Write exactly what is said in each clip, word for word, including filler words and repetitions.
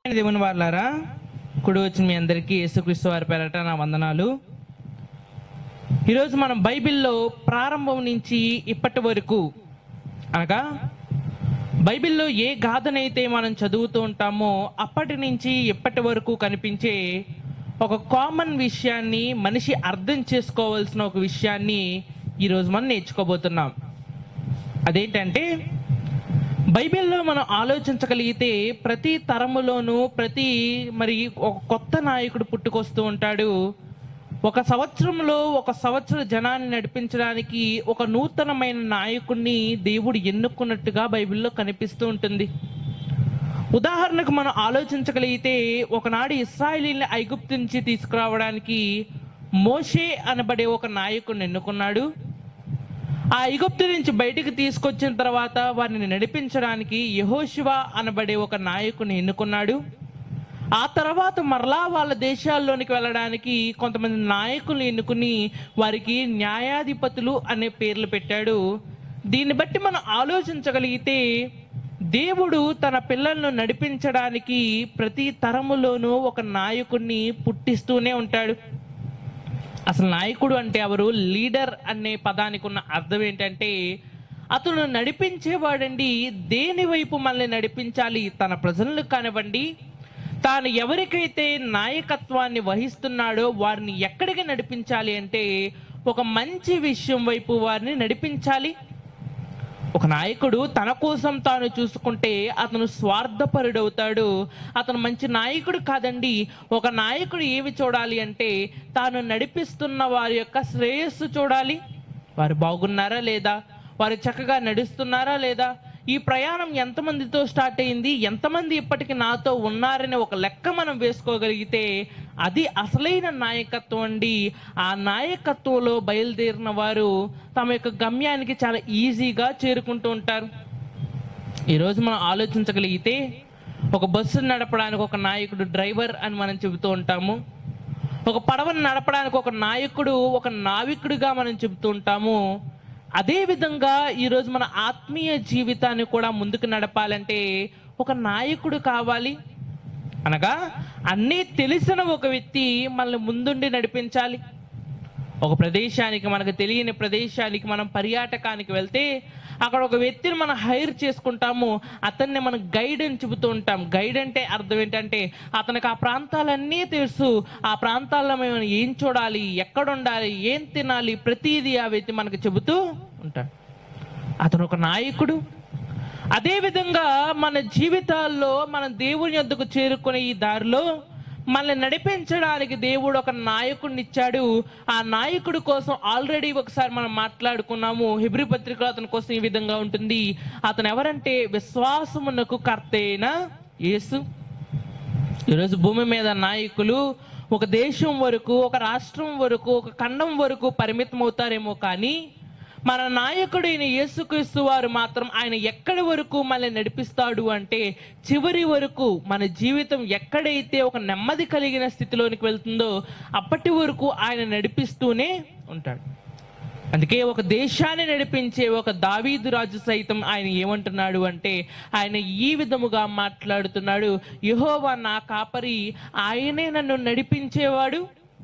దేవుని వారలారా, కుడి వచ్చిన మీ అందరికీ యేసుక్రీస్తు వారి పేరట నా వందనాలు. ఈరోజు మనం బైబిల్లో ప్రారంభం నుంచి ఇప్పటి వరకు, అనగా బైబిల్లో ఏ గాథనైతే మనం చదువుతూ ఉంటామో అప్పటి నుంచి ఇప్పటి వరకు కనిపించే ఒక కామన్ విషయాన్ని, మనిషి అర్థం చేసుకోవాల్సిన ఒక విషయాన్ని ఈరోజు మనం నేర్చుకోబోతున్నాం. అదేంటంటే, బైబిల్లో మనం ఆలోచించగలిగితే ప్రతి తరములోనూ ప్రతి మరి ఒక కొత్త నాయకుడు పుట్టుకొస్తూ ఉంటాడు. ఒక సంవత్సరంలో ఒక సంవత్సర జనాన్ని నడిపించడానికి ఒక నూతనమైన నాయకుడిని దేవుడు ఎన్నుకున్నట్టుగా బైబిల్లో కనిపిస్తూ ఉంటుంది. ఉదాహరణకు మనం ఆలోచించగలిగితే, ఒకనాడు ఇశ్రాయేలీయుల్ని ఐగుప్తు నుంచి తీసుకురావడానికి మోషే అనబడే ఒక నాయకుడిని ఎన్నుకున్నాడు. ఆ ఐగుప్తు నుంచి బయటికి తీసుకొచ్చిన తర్వాత వారిని నడిపించడానికి యెహోషువ అనబడే ఒక నాయకుని ఎన్నుకున్నాడు. ఆ తర్వాత మరలా వాళ్ళ దేశాల్లోనికి వెళ్ళడానికి కొంతమంది నాయకులు ఎన్నుకుని వారికి న్యాయాధిపతులు అనే పేర్లు పెట్టాడు. దీన్ని బట్టి మనం ఆలోచించగలిగితే, దేవుడు తన పిల్లలను నడిపించడానికి ప్రతి తరములోనూ ఒక నాయకుడిని పుట్టిస్తూనే ఉంటాడు. అసలు నాయకుడు అంటే ఎవరు? లీడర్ అనే పదానికి ఉన్న అర్థం ఏంటంటే, అతను నడిపించేవాడండి. దేని వైపు మనల్ని నడిపించాలి? తన ప్రజలను కానివ్వండి, తాను ఎవరికైతే నాయకత్వాన్ని వహిస్తున్నాడో వారిని ఎక్కడికి నడిపించాలి అంటే ఒక మంచి విషయం వైపు వారిని నడిపించాలి. ఒక నాయకుడు తన కోసం తాను చూసుకుంటే అతను స్వార్థపరుడవుతాడు. అతను మంచి నాయకుడు కాదండి. ఒక నాయకుడు ఏమి చూడాలి అంటే, తాను నడిపిస్తున్న వారి యొక్క శ్రేయస్సు చూడాలి. వారు బాగున్నారా లేదా, వారు చక్కగా నడుస్తున్నారా లేదా, ఈ ప్రయాణం ఎంతమందితో స్టార్ట్ అయింది, ఎంతమంది ఇప్పటికి నాతో ఉన్నారనే ఒక లెక్క మనం వేసుకోగలిగితే అది అసలైన నాయకత్వం అండి. ఆ నాయకత్వంలో బయలుదేరిన వారు తమ యొక్క గమ్యానికి చాలా ఈజీగా చేరుకుంటూ ఉంటారు. ఈరోజు మనం ఆలోచించగలిగితే, ఒక బస్సును నడపడానికి ఒక నాయకుడు డ్రైవర్ అని మనం చెబుతూ ఉంటాము. ఒక పడవను నడపడానికి ఒక నాయకుడు, ఒక నావికుడిగా మనం చెబుతూ ఉంటాము. అదే విధంగా ఈరోజు మన ఆత్మీయ జీవితాన్ని కూడా ముందుకు నడపాలంటే ఒక నాయకుడు కావాలి. అనగా అన్నీ తెలిసిన ఒక వ్యక్తి మనల్ని ముందుండి నడిపించాలి. ఒక ప్రదేశానికి, మనకు తెలియని ప్రదేశానికి మనం పర్యాటకానికి వెళ్తే అక్కడ ఒక వ్యక్తిని మనం హైర్ చేసుకుంటాము. అతన్ని మనం గైడ్ అని చెబుతూ ఉంటాం. గైడ్ అంటే అర్థం ఏంటంటే, అతనికి ఆ ప్రాంతాలన్నీ తెలుసు. ఆ ప్రాంతాల్లో మేము ఏం చూడాలి, ఎక్కడ ఉండాలి, ఏం తినాలి, ప్రతిదీ ఆ వ్యక్తి మనకు చెబుతూ ఉంటాడు. అతను ఒక నాయకుడు. అదేవిధంగా మన జీవితాల్లో మనం దేవుని యొద్దకు చేరుకునే ఈ దారిలో మనల్ని నడిపించడానికి దేవుడు ఒక నాయకుడిని ఇచ్చాడు. ఆ నాయకుడి కోసం ఆల్రెడీ ఒకసారి మనం మాట్లాడుకున్నాము. హెబ్రీ పత్రికలో అతని కోసం ఈ విధంగా ఉంటుంది. అతను ఎవరంటే, విశ్వాసమునకు కర్తైన యేసు. ఈరోజు భూమి మీద నాయకులు ఒక దేశం వరకు, ఒక రాష్ట్రం వరకు, ఒక ఖండం వరకు పరిమితం అవుతారేమో, కానీ మన నాయకుడైన యేసుక్రీస్తు వారు మాత్రం ఆయన ఎక్కడి వరకు మనల్ని నడిపిస్తాడు అంటే, చివరి వరకు మన జీవితం ఎక్కడైతే ఒక నెమ్మది కలిగిన స్థితిలోనికి వెళ్తుందో అప్పటి వరకు ఆయన నడిపిస్తూనే ఉంటాడు. అందుకే ఒక దేశాన్ని నడిపించే ఒక దావీదు రాజు సైతం ఆయన ఏమంటున్నాడు అంటే, ఆయన ఈ విధముగా మాట్లాడుతున్నాడు, యెహోవా నా కాపరి, ఆయనే నన్ను నడిపించేవాడు.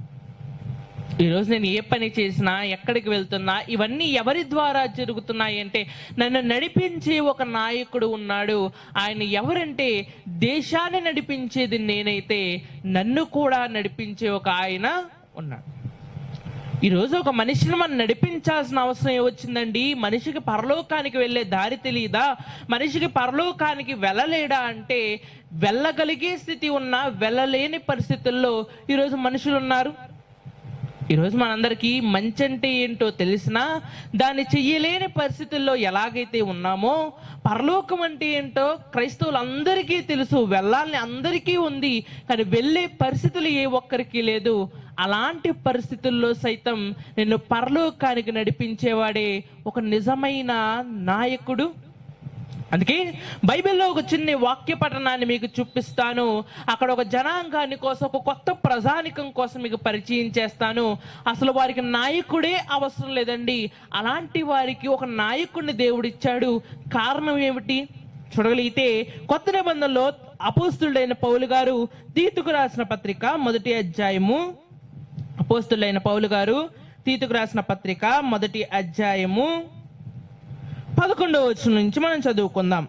ఈరోజు నేను ఏ పని చేసినా, ఎక్కడికి వెళ్తున్నా, ఇవన్నీ ఎవరి ద్వారా జరుగుతున్నాయి అంటే, నన్ను నడిపించే ఒక నాయకుడు ఉన్నాడు. ఆయన ఎవరంటే, దేశాన్ని నడిపించేది నేనైతే నన్ను కూడా నడిపించే ఒక ఆయన ఉన్నాడు. ఈరోజు ఒక మనిషిని మనం నడిపించాల్సిన అవసరం ఏమొచ్చిందండి? మనిషికి పరలోకానికి వెళ్ళే దారి తెలియదా? మనిషికి పరలోకానికి వెళ్ళలేడా అంటే, వెళ్ళగలిగే స్థితి ఉన్నా వెళ్ళలేని పరిస్థితుల్లో ఈరోజు మనుషులు ఉన్నారు. ఈరోజు మనందరికీ మంచి అంటే ఏంటో తెలిసినా దాన్ని చెయ్యలేని పరిస్థితుల్లో ఎలాగైతే ఉన్నామో, పరలోకం అంటే ఏంటో క్రైస్తవులందరికీ తెలుసు. వెళ్ళాలని అందరికీ ఉంది, కానీ వెళ్ళే పరిస్థితులు ఏ ఒక్కరికి లేదు. అలాంటి పరిస్థితుల్లో సైతం నిన్ను పరలోకానికి నడిపించేవాడే ఒక నిజమైన నాయకుడు. అందుకే బైబిల్లో ఒక చిన్న వాక్య పఠనాన్ని మీకు చూపిస్తాను. అక్కడ ఒక జనాంగాన్ని కోసం, ఒక కొత్త ప్రజానికం కోసం మీకు పరిచయం చేస్తాను. అసలు వారికి నాయకుడే అవసరం లేదండి. అలాంటి వారికి ఒక నాయకుడిని దేవుడిచ్చాడు. కారణం ఏమిటి? చూడగలిగితే కొత్త నిబంధనలో అపోస్తుడైన పౌలు గారు తీతుకు రాసిన పత్రిక మొదటి అధ్యాయము అపోస్తుడైన పౌలు గారు తీతుకు రాసిన పత్రిక మొదటి అధ్యాయము పదకొండవ వచనం నుంచి మనం చదువుకుందాం.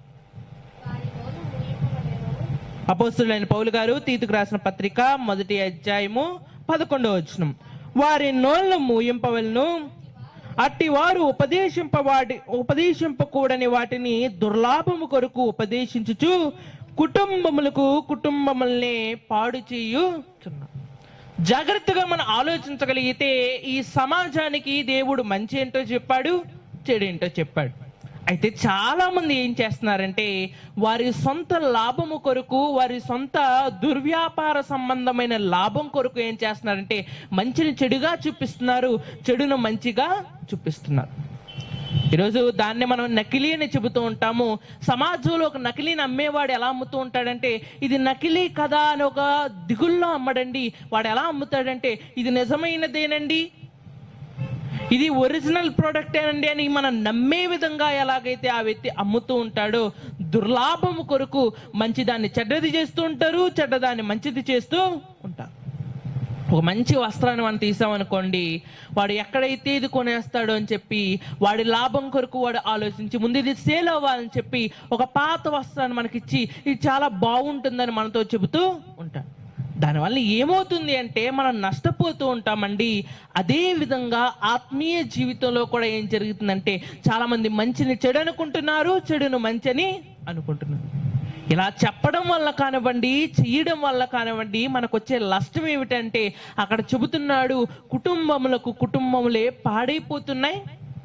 అపోస్తుడైన పౌలు గారు తీతుకు రాసిన పత్రిక మొదటి అధ్యాయము పదకొండవ వచనం. వారి నోళ్లు మూయింపవలను, అట్టి వారు ఉపదేశింపవాడి ఉపదేశింపకూడని వాటిని దుర్లాభము కొరకు ఉపదేశించుచు కుటుంబములకు కుటుంబములనే పాడు చేయుచున్నారు. జాగ్రత్తగా మనం ఆలోచించగలిగితే ఈ సమాజానికి దేవుడు మంచి ఏంటో చెప్పాడు, చెడు ఏంటో చెప్పాడు. అయితే చాలా మంది ఏం చేస్తున్నారంటే వారి సొంత లాభము కొరకు, వారి సొంత దుర్వ్యాపార సంబంధమైన లాభం కొరకు ఏం చేస్తున్నారంటే మంచిని చెడుగా చూపిస్తున్నారు, చెడును మంచిగా చూపిస్తున్నారు. ఈరోజు దాన్ని మనం నకిలీ అని చెబుతూ ఉంటాము. సమాజంలో ఒక నకిలీని అమ్మేవాడు ఎలా అమ్ముతూ ఉంటాడంటే ఇది నకిలీ కదా అని ఒక దిగుల్లో అమ్మడండి. వాడు ఎలా అమ్ముతాడంటే ఇది నిజమైనదేనండి, ఇది ఒరిజినల్ ప్రోడక్ట్ ఏనండి అని మనం నమ్మే విధంగా ఎలాగైతే ఆ వ్యక్తి అమ్ముతూ ఉంటాడో దుర్లాభము కొరకు మంచిదాన్ని చెడ్డది చేస్తూ ఉంటారు, చెడ్డదాన్ని మంచిది చేస్తూ ఉంటారు. ఒక మంచి వస్త్రాన్ని మనం తీసామనుకోండి, వాడు ఎక్కడైతే ఇది కొనేస్తాడో అని చెప్పి వాడి లాభం కొరకు వాడు ఆలోచించి ముందు ఇది సేల్ అవ్వాలని చెప్పి ఒక పాత వస్త్రాన్ని మనకిచ్చి ఇది చాలా బాగుంటుందని మనతో చెబుతూ ఉంటాడు. దానివల్ల ఏమవుతుంది అంటే మనం నష్టపోతూ ఉంటామండి. అదే విధంగా ఆత్మీయ జీవితంలో కూడా ఏం జరుగుతుందంటే చాలా మంది మంచిని చెడు అనుకుంటున్నారు, చెడును మంచిని అనుకుంటున్నారు. ఇలా చెప్పడం వల్ల కానివ్వండి, చేయడం వల్ల కానివ్వండి మనకు వచ్చే నష్టం ఏమిటంటే అక్కడ చెబుతున్నాడు కుటుంబములకు కుటుంబములే పాడైపోతున్నాయి.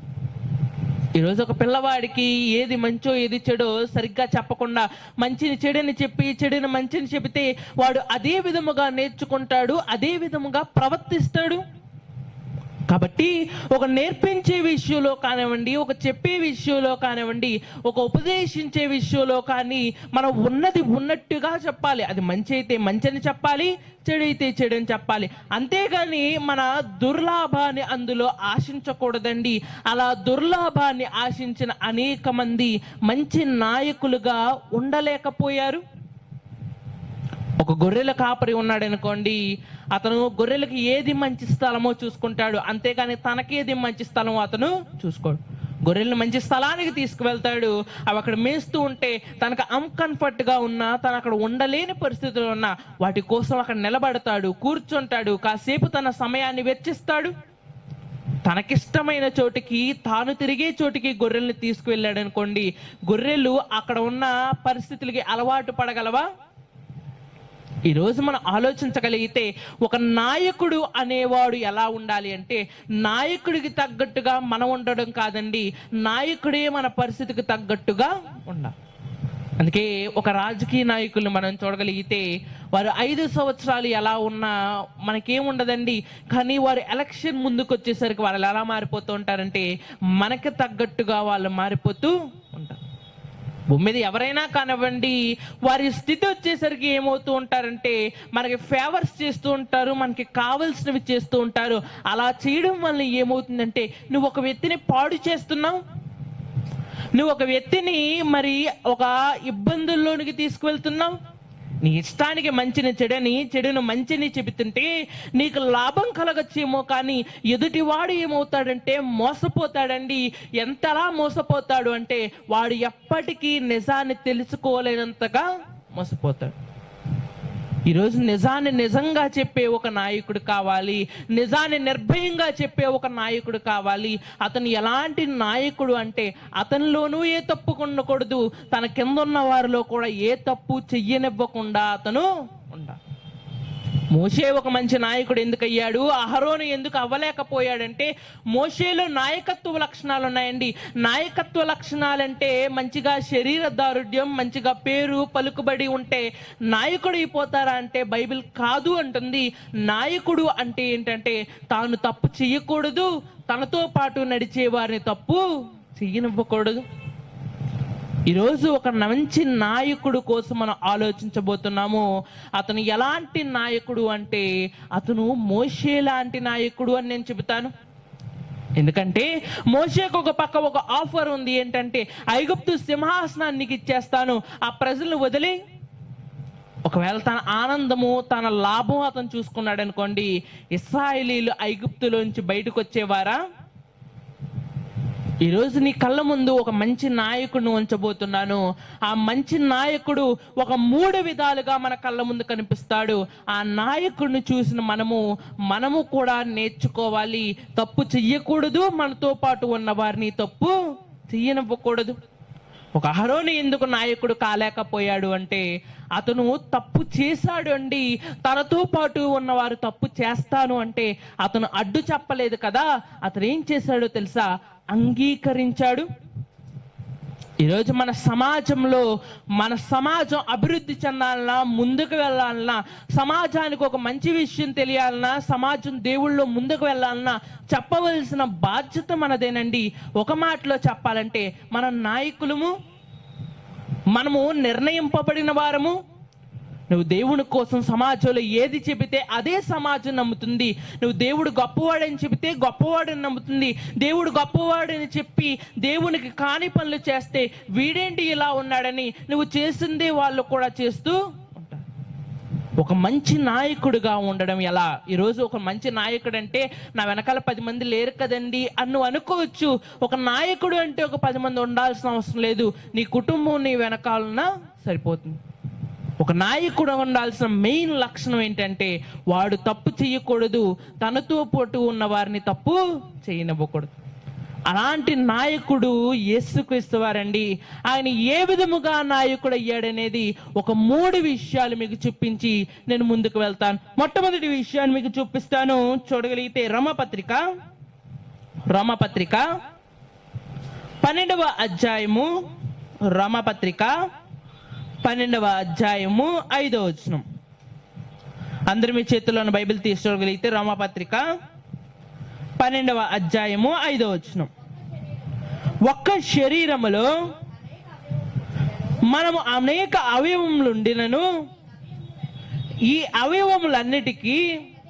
ఈరోజు ఒక పిల్లవాడికి ఏది మంచో ఏది చెడో సరిగ్గా చెప్పకుండా మంచిని చెడుని చెప్పి చెడుని మంచిని చెబితే వాడు అదే విధముగా నేర్చుకుంటాడు, అదే విధముగా ప్రవర్తిస్తాడు. కాబట్టి ఒక నేర్పించే విషయంలో కానివ్వండి, ఒక చెప్పే విషయంలో కానివ్వండి, ఒక ఉపదేశించే విషయంలో కానీ మనం ఉన్నది ఉన్నట్టుగా చెప్పాలి. అది మంచి అయితే మంచిని చెప్పాలి, చెడు అయితే చెడు అని చెప్పాలి. అంతేగాని మన దుర్లాభాన్ని అందులో ఆశించకూడదండి. అలా దుర్లాభాన్ని ఆశించిన అనేక మంది మంచి నాయకులుగా ఉండలేకపోయారు. ఒక గొర్రెల కాపరి ఉన్నాడు అనుకోండి, అతను గొర్రెలకి ఏది మంచి స్థలమో చూసుకుంటాడు, అంతేగాని తనకేది మంచి స్థలమో అతను చూసుకోడు. గొర్రెలను మంచి స్థలానికి తీసుకువెళ్తాడు. అవి అక్కడ మేస్తూ ఉంటే తనకు అన్కంఫర్ట్ గా ఉన్నా, తను అక్కడ ఉండలేని పరిస్థితుల్లో ఉన్నా వాటి కోసం అక్కడ నిలబడతాడు, కూర్చుంటాడు, కాసేపు తన సమయాన్ని వెచ్చిస్తాడు. తనకిష్టమైన చోటికి, తాను తిరిగే చోటికి గొర్రెల్ని తీసుకువెళ్ళాడు అనుకోండి, గొర్రెలు అక్కడ ఉన్న పరిస్థితులకి అలవాటు పడగలవా? ఈరోజు మనం ఆలోచించగలిగితే ఒక నాయకుడు అనేవాడు ఎలా ఉండాలి అంటే నాయకుడికి తగ్గట్టుగా మనం ఉండడం కాదండి, నాయకుడే మన పరిస్థితికి తగ్గట్టుగా ఉండాలి. అందుకే ఒక రాజకీయ నాయకుల్ని మనం చూడగలిగితే వారు ఐదు సంవత్సరాలు ఎలా ఉన్నా మనకేముండదండి, కానీ వారు ఎలక్షన్ ముందుకు వచ్చేసరికి వాళ్ళు ఎలా మారిపోతూ ఉంటారంటే మనకి తగ్గట్టుగా వాళ్ళు మారిపోతూ ఉంటారు. భూమి మీద ఎవరైనా కానివ్వండి, వారి స్థితి వచ్చేసరికి ఏమవుతూ ఉంటారంటే మనకి ఫేవర్స్ చేస్తూ ఉంటారు, మనకి కావలసినవి చేస్తూ ఉంటారు. అలా చేయడం వల్ల ఏమవుతుందంటే నువ్వు ఒక వ్యక్తిని పాడు చేస్తున్నావు, నువ్వు ఒక వ్యక్తిని మరి ఒక ఇబ్బందుల్లోనికి తీసుకువెళ్తున్నావు. నీ ఇష్టానికి మంచిని చెడని, చెడును మంచిని చెబుతుంటే నీకు లాభం కలగచ్చేమో, కానీ ఎదుటివాడు ఏమవుతాడంటే మోసపోతాడండి. ఎంతలా మోసపోతాడు అంటే వాడు ఎప్పటికీ నిజాన్ని తెలుసుకోలేనంతగా మోసపోతాడు. ఈరోజు నిజాన్ని నిజంగా చెప్పే ఒక నాయకుడు కావాలి, నిజాన్ని నిర్భయంగా చెప్పే ఒక నాయకుడు కావాలి. అతను ఎలాంటి నాయకుడు అంటే అతనిలోనూ ఏ తప్పు ఉండకూడదు, తన కింద ఉన్న వారిలో కూడా ఏ తప్పు చెయ్యనివ్వకుండా అతను ఉండాలి. మోషే ఒక మంచి నాయకుడు ఎందుకు అయ్యాడు, అహరోను ఎందుకు అవ్వలేకపోయాడంటే మోషేలో నాయకత్వ లక్షణాలు ఉన్నాయండి. నాయకత్వ లక్షణాలంటే మంచిగా శరీర దారుఢ్యం, మంచిగా పేరు పలుకుబడి ఉంటే నాయకుడు అయిపోతారా అంటే బైబిల్ కాదు అంటుంది. నాయకుడు అంటే ఏంటంటే తాను తప్పు చెయ్యకూడదు, తనతో పాటు నడిచే వారిని తప్పు చెయ్యనివ్వకూడదు. ఈరోజు ఒక మంచి నాయకుడు కోసం మనం ఆలోచించబోతున్నాము. అతను ఎలాంటి నాయకుడు అంటే అతను మోషే లాంటి నాయకుడు అని నేను చెబుతాను. ఎందుకంటే మోషేకు ఒక పక్క ఒక ఆఫర్ ఉంది, ఏంటంటే ఐగుప్తు సింహాసనాన్ని నీకు ఇచ్చేస్తాను, ఆ ప్రజలను వదిలి ఒకవేళ తన ఆనందము, తన లాభం అతను చూసుకున్నాడు అనుకోండి, ఇశ్రాయేలీయులు ఐగుప్తులోంచి బయటకు వచ్చేవారా? ఈరోజు నీ కళ్ళ ముందు ఒక మంచి నాయకుడిని ఉంచబోతున్నాను. ఆ మంచి నాయకుడు ఒక మూడు విధాలుగా మన కళ్ళ ముందు కనిపిస్తాడు. ఆ నాయకుడిని చూసిన మనము మనము కూడా నేర్చుకోవాలి. తప్పు చెయ్యకూడదు, మనతో పాటు ఉన్న వారిని తప్పు చెయ్యనివ్వకూడదు. ఒక అహరోను ఎందుకు నాయకుడు కాలేకపోయాడు అంటే, అతను తప్పు చేశాడు అండి. తనతో పాటు ఉన్నవారు తప్పు చేస్తాను అంటే అతను అడ్డు చెప్పలేదు కదా. అతను ఏం చేశాడో తెలుసా? అంగీకరించాడు. ఈరోజు మన సమాజంలో మన సమాజం అభివృద్ధి చెందాలన్నా, ముందుకు వెళ్ళాలన్నా, సమాజానికి ఒక మంచి విషయం తెలియాలన్నా, సమాజం దేవుళ్ళో ముందుకు వెళ్ళాలన్నా చెప్పవలసిన బాధ్యత మనదేనండి. ఒక మాటలో చెప్పాలంటే మన నాయకులము, మనము నిర్ణయింపబడిన వారము. నువ్వు దేవుని కోసం సమాజంలో ఏది చెబితే అదే సమాజం నమ్ముతుంది. నువ్వు దేవుడు గొప్పవాడని చెబితే గొప్పవాడని నమ్ముతుంది. దేవుడు గొప్పవాడని చెప్పి దేవునికి కాని పనులు చేస్తే వీడేంటి ఇలా ఉన్నాడని నువ్వు చేసిందే వాళ్ళు కూడా చేస్తూ ఉంటారు. ఒక మంచి నాయకుడిగా ఉండడం ఎలా? ఈరోజు ఒక మంచి నాయకుడు అంటే నా వెనకాల పది మంది లేరు కదండి అని నువ్వు అనుకోవచ్చు. ఒక నాయకుడు అంటే ఒక పది మంది ఉండాల్సిన అవసరం లేదు. నీ కుటుంబం నీ వెనకాలన సరిపోతుంది. ఒక నాయకుడు ఉండాల్సిన మెయిన్ లక్షణం ఏంటంటే వాడు తప్పు చేయకూడదు, తనతో పాటు ఉన్న వారిని తప్పు చేయనివ్వకూడదు. అలాంటి నాయకుడు యేసుక్రీస్తు వారండి. ఆయన ఏ విధముగా నాయకుడు అయ్యాడనేది ఒక మూడు విషయాలు మీకు చూపించి నేను ముందుకు వెళ్తాను. మొట్టమొదటి విషయాన్ని మీకు చూపిస్తాను. చూడగలిగితే రోమాపత్రిక రోమాపత్రిక పన్నెండవ అధ్యాయము రోమాపత్రిక పన్నెండవ అధ్యాయము ఐదవ వచనం. అందరు మీ చేతుల్లో ఉన్న బైబిల్ తీసుకోగలిగితే రోమాపత్రిక పన్నెండవ అధ్యాయము ఐదవ వచనం. ఒక్క శరీరములో మనము అనేక అవయవములుండినను ఈ అవయవములన్నిటికీ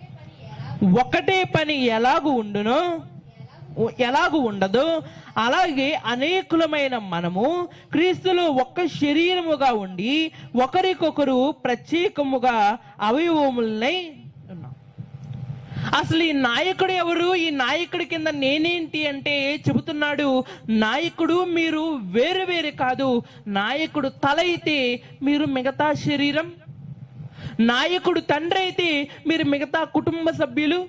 ఒకటే పని ఎలాగూ ఉండునో ఎలాగూ ఉండదు, అలాగే అనేకులమైన మనము క్రీస్తులో ఒక్క శరీరముగా ఉండి ఒకరికొకరు ప్రత్యేకముగా అవయవములై ఉన్నాం. అసలు ఈ నాయకుడు ఎవరు? ఈ నాయకుడి కింద నేనేంటి అంటే చెబుతున్నాడు, నాయకుడు మీరు వేరు వేరు కాదు. నాయకుడు తల అయితే మీరు మిగతా శరీరం, నాయకుడు తండ్రి అయితే మీరు మిగతా కుటుంబ సభ్యులు.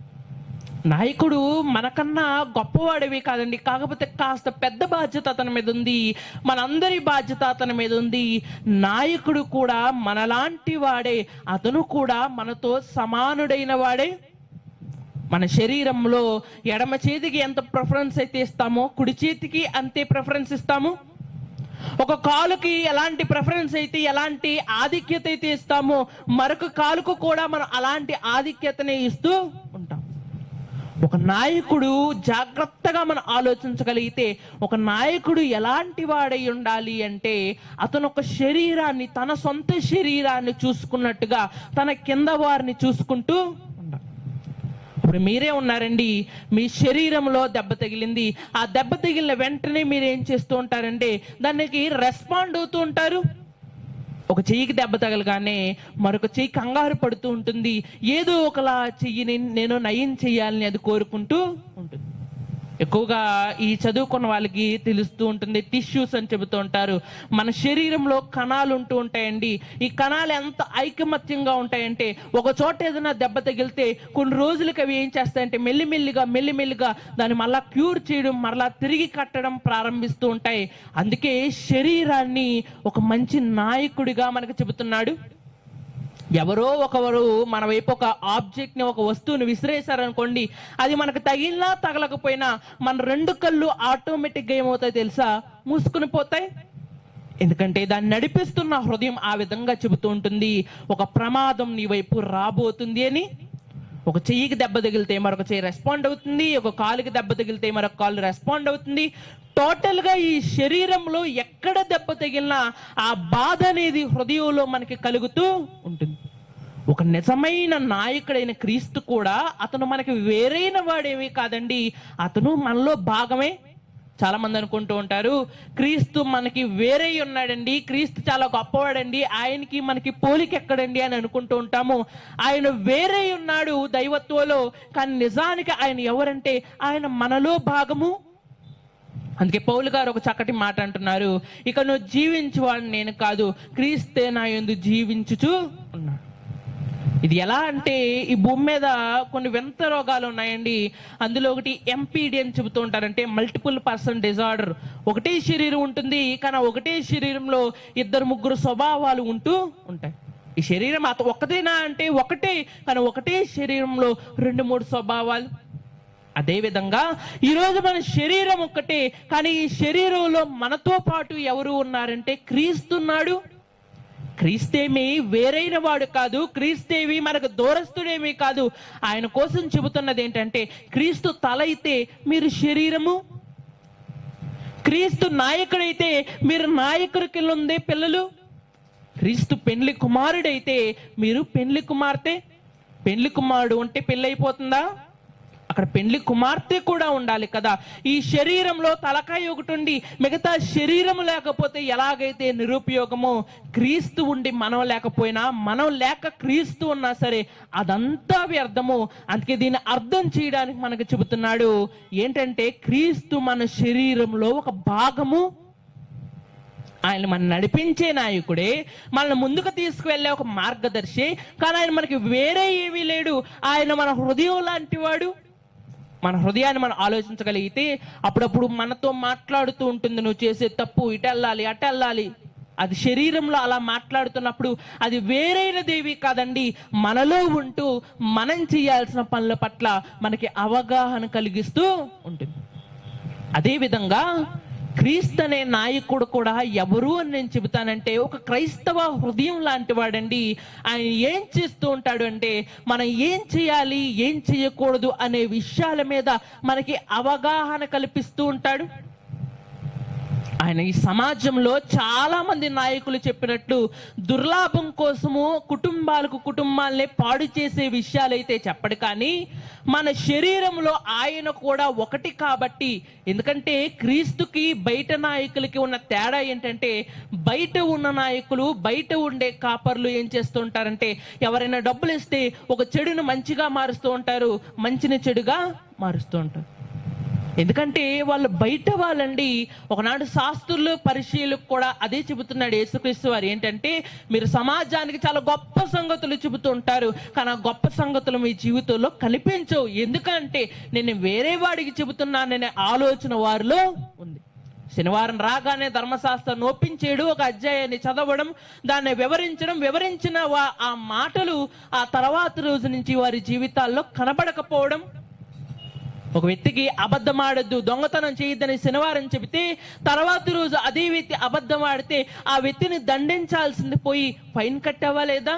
నాయకుడు మనకన్నా గొప్పవాడివి కాదండి, కాకపోతే కాస్త పెద్ద బాధ్యత అతని మీద ఉంది. మనందరి బాధ్యత అతని మీద ఉంది. నాయకుడు కూడా మనలాంటి వాడే, అతను కూడా మనతో సమానుడైన వాడే. మన శరీరంలో ఎడమ చేతికి ఎంత ప్రిఫరెన్స్ అయితే ఇస్తామో కుడి చేతికి అంతే ప్రిఫరెన్స్ ఇస్తాము. ఒక కాలుకి ఎలాంటి ప్రిఫరెన్స్ అయితే, ఎలాంటి ఆధిక్యత అయితే ఇస్తామో మరొక కాలుకు కూడా మనం అలాంటి ఆధిక్యతనే ఇస్తూ ఉంటాం. ఒక నాయకుడు జాగ్రత్తగా మనం ఆలోచించగలిగితే ఒక నాయకుడు ఎలాంటి వాడై ఉండాలి అంటే అతను ఒక శరీరాన్ని, తన సొంత శరీరాన్ని చూసుకున్నట్టుగా తన కింద వారిని చూసుకుంటూ ఉండాలి. ఇప్పుడు మీరే ఉన్నారండి, మీ శరీరంలో దెబ్బ తగిలింది. ఆ దెబ్బ తగిలిన వెంటనే మీరు ఏం చేస్తూ ఉంటారంటే దానికి రెస్పాండ్ అవుతూ ఉంటారు. ఒక చెయ్యికి దెబ్బ తగలగానే మరొక చెయ్యి కంగారు పడుతూ ఉంటుంది. ఏదో ఒకలా చెయ్యిని నేను నయం చెయ్యాలని అది కోరుకుంటూ ఉంటుంది. ఎక్కువగా ఈ చదువుకున్న వాళ్ళకి తెలుస్తూ ఉంటుంది, టిష్యూస్ అని చెబుతూ ఉంటారు. మన శరీరంలో కణాలు ఉంటూ ఉంటాయండి. ఈ కణాలు ఎంత ఐకమత్యంగా ఉంటాయంటే ఒక చోట ఏదైనా దెబ్బ తగిలితే కొన్ని రోజులకి అవి ఏం చేస్తాయంటే మెల్లిమెల్లిగా మెల్లిమెల్లిగా దాన్ని మళ్ళా క్యూర్ చేయడం, మరలా తిరిగి కట్టడం ప్రారంభిస్తూ ఉంటాయి. అందుకే శరీరాన్ని ఒక మంచి నాయకుడిగా మనకు చెబుతున్నాడు. ఎవరో ఒకరు మన వైపు ఒక ఆబ్జెక్ట్ ని, ఒక వస్తువుని విసిరేశారనుకోండి, అది మనకు తగిలినా తగలకపోయినా మన రెండు కళ్ళు ఆటోమేటిక్ గా ఏమవుతాయి తెలుసా? మూసుకుని పోతాయి. ఎందుకంటే దాన్ని నడిపిస్తున్న హృదయం ఆ విధంగా చెబుతూ ఉంటుంది, ఒక ప్రమాదం నీ వైపు రాబోతుంది అని. ఒక చెయ్యికి దెబ్బ తగిలితే మరొక చెయ్యి రెస్పాండ్ అవుతుంది, ఒక కాలుకి దెబ్బ తగిలితే మరొక కాలు రెస్పాండ్ అవుతుంది. టోటల్ గా ఈ శరీరంలో ఎక్కడ దెబ్బ తగిలినా ఆ బాధ అనేది హృదయంలో మనకి కలుగుతూ ఉంటుంది. ఒక నిజమైన నాయకుడైన క్రీస్తు కూడా అతను మనకి వేరైన వాడేమీ కాదండి, అతను మనలో భాగమే. చాలా మంది అనుకుంటూ ఉంటారు, క్రీస్తు మనకి వేరే ఉన్నాడండి, క్రీస్తు చాలా గొప్పవాడండి, ఆయనకి మనకి పోలిక ఎక్కడండి అని అనుకుంటూ ఉంటాము. ఆయన వేరే ఉన్నాడు దైవత్వంలో, కానీ నిజానికి ఆయన ఎవరంటే ఆయన మనలో భాగము. అందుకే పౌలు గారు ఒక చక్కటి మాట అంటున్నారు, ఇక నువ్వు జీవించువాడు నేను కాదు, క్రీస్తే నా యందు జీవించుచు ఉన్నాడు. ఇది ఎలా అంటే ఈ భూమి మీద కొన్ని వింత రోగాలు ఉన్నాయండి. అందులో ఒకటి ఎంపీడీ అని చెబుతూ ఉంటారంటే మల్టిపుల్ పర్సన్ డిజార్డర్. ఒకటే శరీరం ఉంటుంది, కానీ ఒకటే శరీరంలో ఇద్దరు ముగ్గురు స్వభావాలు ఉంటూ ఉంటాయి. ఈ శరీరం అత ఒక్కటేనా అంటే ఒకటే, కానీ ఒకటే శరీరంలో రెండు మూడు స్వభావాలు. అదే విధంగా ఈరోజు మన శరీరం ఒక్కటే, కానీ ఈ శరీరంలో మనతో పాటు ఎవరు ఉన్నారంటే క్రీస్తున్నాడు. క్రీస్తేమి వేరైన వాడు కాదు, క్రీస్తేవి మనకు దూరస్తుడేమీ కాదు. ఆయన కోసం చెబుతున్నది ఏంటంటే క్రీస్తు తల అయితే మీరు శరీరము, క్రీస్తు నాయకుడైతే మీరు నాయకుడి కింద ఉండే పిల్లలు, క్రీస్తు పెండ్లి కుమారుడైతే మీరు పెండ్లి కుమార్తె. పెండ్లి కుమారుడు అంటే పెళ్ళి అయిపోతుందా? అక్కడ పెండ్లి కుమార్తె కూడా ఉండాలి కదా. ఈ శరీరంలో తలకాయ ఒకటి ఉండి మిగతా శరీరం లేకపోతే ఎలాగైతే నిరుపయోగమో, క్రీస్తు ఉండి మనం లేకపోయినా, మనం లేక క్రీస్తు ఉన్నా సరే అదంతా వ్యర్థము. అందుకే దీన్ని అర్థం చేయడానికి మనకు చెబుతున్నాడు ఏంటంటే క్రీస్తు మన శరీరంలో ఒక భాగము. ఆయన మన నడిపించే నాయకుడే, మనల్ని ముందుకు తీసుకువెళ్ళే ఒక మార్గదర్శి, కానీ ఆయన మనకి వేరే ఏమీ లేడు. ఆయన మన హృదయం లాంటి వాడు. మన హృదయాన్ని మనం ఆలోచించగలిగితే అప్పుడప్పుడు మనతో మాట్లాడుతూ ఉంటుంది, నువ్వు చేసే తప్పు, ఇటు వెళ్ళాలి అటు వెళ్ళాలి. అది శరీరంలో అలా మాట్లాడుతున్నప్పుడు అది వేరైన దేవి కాదండి, మనలో ఉంటూ మనం చేయాల్సిన పనుల పట్ల మనకి అవగాహన కలిగిస్తూ ఉంటుంది. అదే విధంగా క్రీస్తు అనే నాయకుడు కూడా ఎవరు అని నేను చెబుతానంటే ఒక క్రైస్తవ హృదయం లాంటి వాడండి. ఆయన ఏం చేస్తూ ఉంటాడు అంటే మనం ఏం చేయాలి ఏం చేయకూడదు అనే విషయాల మీద మనకి అవగాహన కల్పిస్తూ ఉంటాడు. ఆయన ఈ సమాజంలో చాలా మంది నాయకులు చెప్పినట్లు దుర్లాభం కోసము కుటుంబాలకు కుటుంబాలనే పాడు చేసే విషయాలైతే చెప్పడు, కానీ మన శరీరంలో ఆయన కూడా ఒకటి కాబట్టి. ఎందుకంటే క్రీస్తుకి బయట నాయకులకి ఉన్న తేడా ఏంటంటే బయట ఉన్న నాయకులు, బయట ఉండే కాపర్లు ఏం చేస్తూ ఉంటారంటే ఎవరైనా డబ్బులు ఇస్తే ఒక చెడును మంచిగా మారుస్తూ ఉంటారు, మంచిని చెడుగా మారుస్తూ ఉంటారు. ఎందుకంటే వాళ్ళు బయట వాళ్ళండి. ఒకనాడు శాస్త్రులు పరిశీలకు కూడా అదే చెబుతున్నాడు యేసుక్రీస్తు వారు, ఏంటంటే మీరు సమాజానికి చాలా గొప్ప సంగతులు చెబుతూ ఉంటారు, కానీ ఆ గొప్ప సంగతులు మీ జీవితంలో కనిపించవు. ఎందుకంటే నేను వేరే వాడికి చెబుతున్నాననే ఆలోచన వారిలో ఉంది. శనివారం రాగానే ధర్మశాస్త్రం ఒప్పించేడు, ఒక అధ్యాయాన్ని చదవడం, దాన్ని వివరించడం, వివరించిన ఆ మాటలు ఆ తర్వాత రోజు నుంచి వారి జీవితాల్లో కనబడకపోవడం. ఒక వ్యక్తికి అబద్ధం ఆడద్దు, దొంగతనం చేయొద్దని శనివారం చెబితే తర్వాత రోజు అదే వ్యక్తి అబద్ధం ఆడితే ఆ వ్యక్తిని దండించాల్సింది పోయి ఫైన్ కట్టావా లేదా?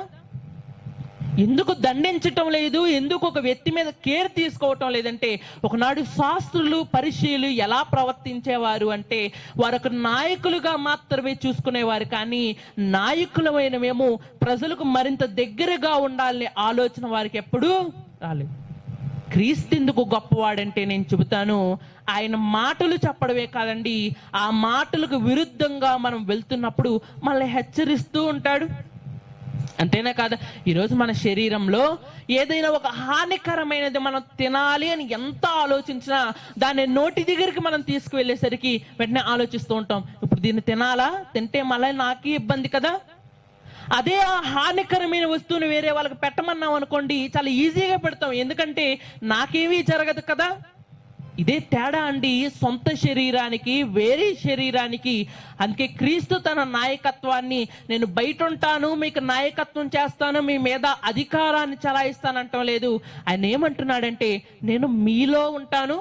ఎందుకు దండించటం లేదు? ఎందుకు ఒక వ్యక్తి మీద కేర్ తీసుకోవటం లేదంటే ఒకనాడు శాస్త్రులు పరిశీలు ఎలా ప్రవర్తించేవారు అంటే వారు ఒక నాయకులుగా మాత్రమే చూసుకునేవారు, కానీ నాయకులమైన మేము ప్రజలకు మరింత దగ్గరగా ఉండాలనే ఆలోచన వారికి ఎప్పుడూ రాలేదు. క్రీస్తు ఎందుకు గొప్పవాడంటే నేను చెబుతాను, ఆయన మాటలు చెప్పడమే కాదండి, ఆ మాటలకు విరుద్ధంగా మనం వెళ్తున్నప్పుడు మనల్ని హెచ్చరిస్తూ ఉంటాడు. అంతేనా కాదా? ఈరోజు మన శరీరంలో ఏదైనా ఒక హానికరమైనది మనం తినాలి అని ఎంత ఆలోచించినా దాన్ని నోటి దగ్గరికి మనం తీసుకువెళ్ళేసరికి వెంటనే ఆలోచిస్తూ ఉంటాం, ఇప్పుడు దీన్ని తినాలా, తింటే మళ్ళీ నాకే ఇబ్బంది కదా. అదే ఆ హానికరమైన వస్తువుని వేరే వాళ్ళకి పెట్టమన్నాం అనుకోండి, చాలా ఈజీగా పెడతాం, ఎందుకంటే నాకేమీ జరగదు కదా. ఇదే తేడా అండి సొంత శరీరానికి వేరే శరీరానికి. అందుకే క్రీస్తు తన నాయకత్వాన్ని నేను బయట ఉంటాను, మీకు నాయకత్వం చేస్తాను, మీ మీద అధికారాన్ని చలాయిస్తానంటం లేదు. ఆయన ఏమంటున్నాడంటే నేను మీలో ఉంటాను.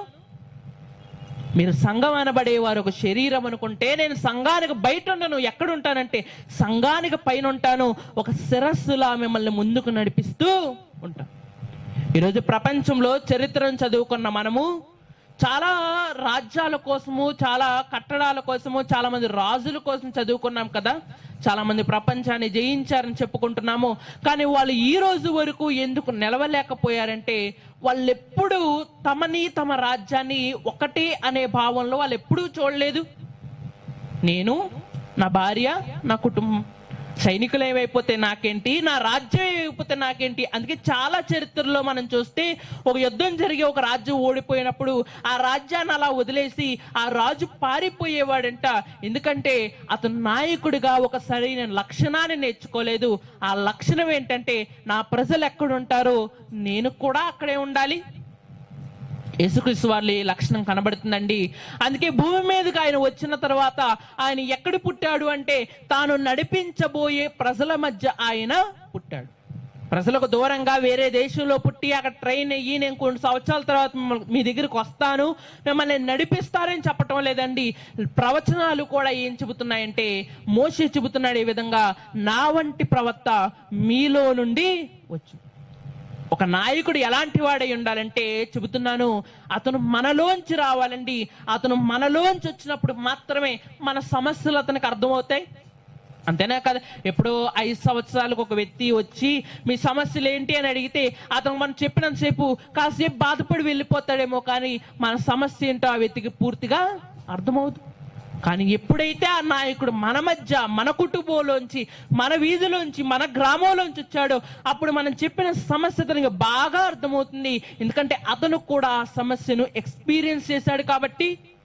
మీరు సంఘం అనబడేవారు ఒక శరీరం అనుకుంటే నేను సంఘానికి బయట ఉండను, ఎక్కడ ఉంటానంటే సంఘానికి పైన ఉంటాను, ఒక శిరస్సులా మిమ్మల్ని ముందుకు నడిపిస్తూ ఉంటాను. ఈరోజు ప్రపంచంలో చరిత్రను చదువుకున్న మనము చాలా రాజ్యాల కోసము, చాలా కట్టడాల కోసము, చాలా మంది రాజుల కోసం చదువుకున్నాం కదా, చాలా మంది ప్రపంచాన్ని జయించారని చెప్పుకుంటున్నాము. కానీ వాళ్ళు ఈ రోజు వరకు ఎందుకు నిలవలేకపోయారంటే వాళ్ళు ఎప్పుడు తమని తమ రాజ్యాన్ని ఒకటే అనే భావంలో వాళ్ళు ఎప్పుడూ చూడలేదు. నేను, నా భార్య, నా కుటుంబం, సైనికులు ఏమైపోతే నాకేంటి, నా రాజ్యం ఏమైపోతే నాకేంటి. అందుకే చాలా చరిత్రలో మనం చూస్తే ఒక యుద్ధం జరిగి ఒక రాజ్యం ఓడిపోయినప్పుడు ఆ రాజ్యాన్ని అలా వదిలేసి ఆ రాజు పారిపోయేవాడంట. ఎందుకంటే అతను నాయకుడిగా ఒక సరైన లక్షణాన్ని నేర్చుకోలేదు. ఆ లక్షణం ఏంటంటే నా ప్రజలు ఎక్కడుంటారో నేను కూడా అక్కడే ఉండాలి. యేసుక్రీస్తు వారి లక్షణం కనబడుతుందండి. అందుకే భూమి మీదకి ఆయన వచ్చిన తర్వాత ఆయన ఎక్కడ పుట్టాడు అంటే తాను నడిపించబోయే ప్రజల మధ్య ఆయన పుట్టాడు. ప్రజలకు దూరంగా వేరే దేశంలో పుట్టి అక్కడ ట్రైన్ అయ్యి నేను కొన్ని సంవత్సరాల తర్వాత మీ దగ్గరికి వస్తాను, మిమ్మల్ని నడిపిస్తారని చెప్పటం లేదండి. ప్రవచనాలు కూడా ఏం చెబుతున్నాయంటే మోషే చెబుతున్నాడు ఈ విధంగా, నా వంటి ప్రవక్త మీలో నుండి వచ్చు. ఒక నాయకుడు ఎలాంటి వాడై ఉండాలంటే చెబుతున్నాను, అతను మనలోంచి రావాలండి. అతను మనలోంచి వచ్చినప్పుడు మాత్రమే మన సమస్యలు అతనికి అర్థమవుతాయి. అంతేనా కదా? ఎప్పుడో ఐదు సంవత్సరాలకు ఒక వ్యక్తి వచ్చి మీ సమస్యలు ఏంటి అని అడిగితే అతను మనం చెప్పినంతసేపు కాసేపు బాధపడి వెళ్ళిపోతాడేమో, కానీ మన సమస్య ఏంటో ఆ వ్యక్తికి పూర్తిగా అర్థమవుతుంది. కానీ ఎప్పుడైతే ఆ నాయకుడు మన మధ్య, మన కుటుంబంలోంచి, మన వీధిలోంచి, మన గ్రామంలోంచి వచ్చాడో అప్పుడు మనం చెప్పిన సమస్య తనకి బాగా అర్థమవుతుంది. ఎందుకంటే అతను కూడా ఆ సమస్యను ఎక్స్పీరియన్స్ చేశాడు. కాబట్టి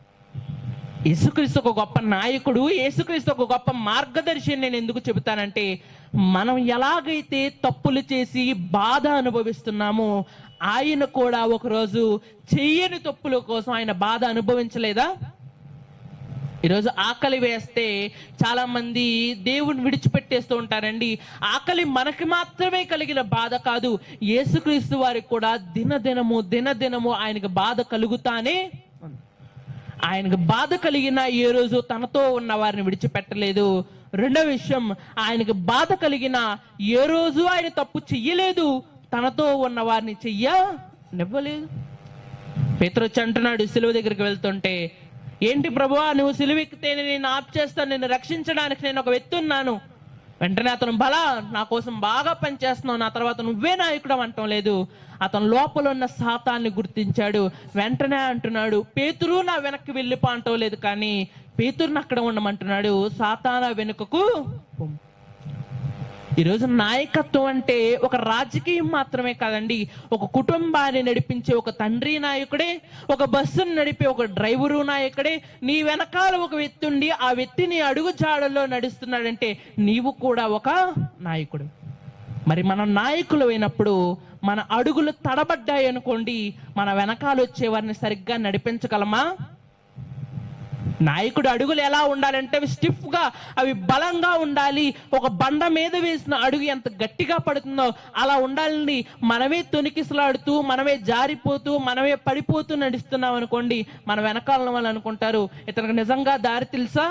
యేసుక్రీస్తు ఒక గొప్ప నాయకుడు, యేసుక్రీస్తు ఒక గొప్ప మార్గదర్శి. నేను ఎందుకు చెబుతానంటే మనం ఎలాగైతే తప్పులు చేసి బాధ అనుభవిస్తున్నామో ఆయన కూడా ఒకరోజు చెయ్యని తప్పుల కోసం ఆయన బాధ అనుభవించలేదా? ఈరోజు ఆకలి వేస్తే చాలా మంది దేవుని విడిచిపెట్టేస్తూ ఉంటారండి. ఆకలి మనకి మాత్రమే కలిగిన బాధ కాదు, యేసుక్రీస్తు వారికి కూడా దినదినము దినదినము ఆయనకు బాధ కలుగుతానే. ఆయనకు బాధ కలిగిన ఏ రోజు తనతో ఉన్న వారిని విడిచిపెట్టలేదు. రెండో విషయం, ఆయనకు బాధ కలిగిన ఏ రోజు ఆయన తప్పు చెయ్యలేదు, తనతో ఉన్న వారిని చెయ్యనివ్వలేదు. పేతురు వచ్చి అంటున్నాడు సిలువ దగ్గరికి వెళ్తుంటే, ఏంటి ప్రభువా నువ్వు సిలువెక్కితే నేను ఆప్ చేస్తాను, నేను రక్షించడానికి నేను ఒక వ్యక్తి ఉన్నాను. వెంటనే అతను బలా నా కోసం బాగా పనిచేస్తున్నావు, నా తర్వాత నువ్వే నాయకుడు అంటం లేదు. అతను లోపల ఉన్న సాతాన్ని గుర్తించాడు. వెంటనే అంటున్నాడు, పేతురు నా వెనక్కి వెళ్ళిపో అంటం లేదు, కానీ పేతురుని అక్కడ ఉండమంటున్నాడు, సాతానా వెనుకకు. ఈరోజు నాయకత్వం అంటే ఒక రాజకీయం మాత్రమే కాదండి, ఒక కుటుంబాన్ని నడిపించే ఒక తండ్రి నాయకుడే, ఒక బస్సును నడిపే ఒక డ్రైవరు నాయకుడే. నీ వెనకాల ఒక వ్యక్తి ఉండి ఆ వ్యక్తి నీ అడుగు జాడల్లో నడుస్తున్నాడంటే నీవు కూడా ఒక నాయకుడు. మరి మనం నాయకులు అయినప్పుడు మన అడుగులు తడబడ్డాయి అనుకోండి, మన వెనకాల వచ్చే వారిని సరిగ్గా నడిపించగలమా? నాయకుడు అడుగులు ఎలా ఉండాలంటే అవి స్టిఫ్ గా, అవి బలంగా ఉండాలి. ఒక బండ మీద వేసిన అడుగు ఎంత గట్టిగా పడుతుందో అలా ఉండాలని. మనమే తొనికిసలాడుతూ, మనమే జారిపోతూ, మనమే పడిపోతూ నడుస్తున్నాం అనుకోండి, మన వెనకాల వాళ్ళు అనుకుంటారు ఇతనికి నిజంగా దారి తెలుసా.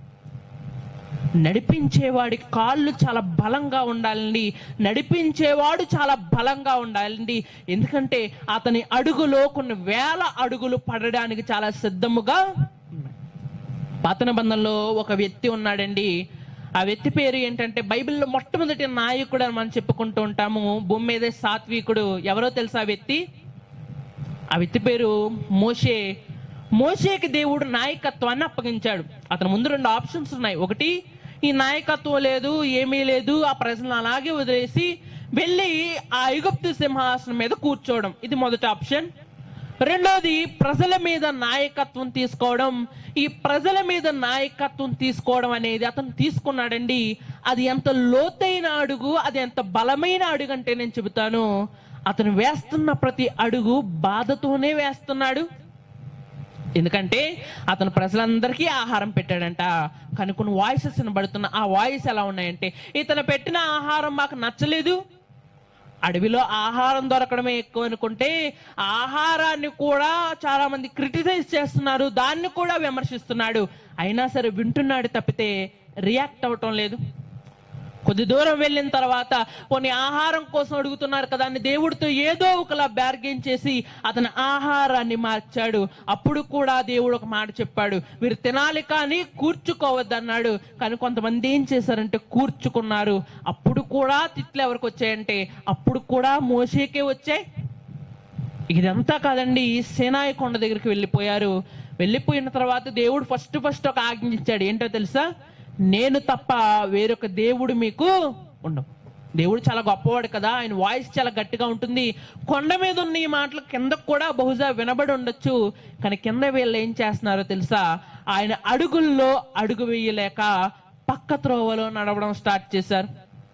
నడిపించేవాడి కాళ్ళు చాలా బలంగా ఉండాలండి, నడిపించేవాడు చాలా బలంగా ఉండాలండి. ఎందుకంటే అతని అడుగులో కొన్ని వేల అడుగులు పడడానికి చాలా సిద్ధముగా. పాత నిబంధనలో ఒక వ్యక్తి ఉన్నాడండి. ఆ వ్యక్తి పేరు ఏంటంటే బైబిల్లో మొట్టమొదటి నాయకుడు అని మనం చెప్పుకుంటూ ఉంటాము. భూమి మీదే సాత్వికుడు. ఎవరో తెలుసా ఆ వ్యక్తి? ఆ వ్యక్తి పేరు మోషే. మోషేకి దేవుడు నాయకత్వాన్ని అప్పగించాడు. అతని ముందు రెండు ఆప్షన్స్ ఉన్నాయి. ఒకటి, ఈ నాయకత్వం లేదు, ఏమీ లేదు, ఆ ప్రజలను అలాగే వదిలేసి వెళ్ళి ఆ ఐగుప్తు సింహాసనం మీద కూర్చోవడం. ఇది మొదటి ఆప్షన్. రెండోది, ప్రజల మీద నాయకత్వం తీసుకోవడం. ఈ ప్రజల మీద నాయకత్వం తీసుకోవడం అనేది అతను తీసుకున్నాడండి. అది ఎంత లోతైన అడుగు, అది ఎంత బలమైన అడుగు అంటే నేను చెబుతాను, అతను వేస్తున్న ప్రతి అడుగు బాధతోనే వేస్తున్నాడు. ఎందుకంటే అతను ప్రజలందరికీ ఆహారం పెట్టాడంట. కానీ కొన్ని వాయిసెస్ వినబడుతున్న ఆ వాయిస్ ఎలా ఉన్నాయంటే, ఇతను పెట్టిన ఆహారం మాకు నచ్చలేదు. అడవిలో ఆహారం దొరకడమే ఎక్కువ అనుకుంటే ఆహారాన్ని కూడా చాలా మంది క్రిటిసైజ్ చేస్తున్నారు, దాన్ని కూడా విమర్శిస్తున్నాడు. అయినా సరే వింటున్నాడు తప్పితే రియాక్ట్ అవ్వటం లేదు. కొద్ది దూరం వెళ్ళిన తర్వాత కొన్ని ఆహారం కోసం అడుగుతున్నారు కదా అని దేవుడితో ఏదో ఒకలా బార్గెన్ చేసి అతని ఆహారాన్ని మార్చాడు. అప్పుడు కూడా దేవుడు ఒక మాట చెప్పాడు, మీరు తినాలి కానీ కూర్చుకోవద్దన్నాడు. కానీ కొంతమంది ఏం చేశారంటే కూర్చుకున్నారు. అప్పుడు కూడా తిట్లు ఎవరికి వచ్చాయంటే అప్పుడు కూడా మోషేకే వచ్చాయి. ఇదంతా కాదండి, సేనాయి కొండ దగ్గరికి వెళ్ళిపోయారు. వెళ్ళిపోయిన తర్వాత దేవుడు ఫస్ట్ ఫస్ట్ ఒక ఆజ్ఞ ఇచ్చాడు. ఏంటో తెలుసా? నేను తప్ప వేరొక దేవుడు మీకు ఉండవు. దేవుడు చాలా గొప్పవాడు కదా, ఆయన వాయిస్ చాలా గట్టిగా ఉంటుంది. కొండ మీద ఉన్న ఈ మాటలు కిందకు కూడా బహుశా వినబడి ఉండొచ్చు. కానీ కింద వీళ్ళు ఏం చేస్తున్నారో తెలుసా? ఆయన అడుగుల్లో అడుగు వేయలేక పక్క త్రోవలో నడవడం స్టార్ట్ చేశారు.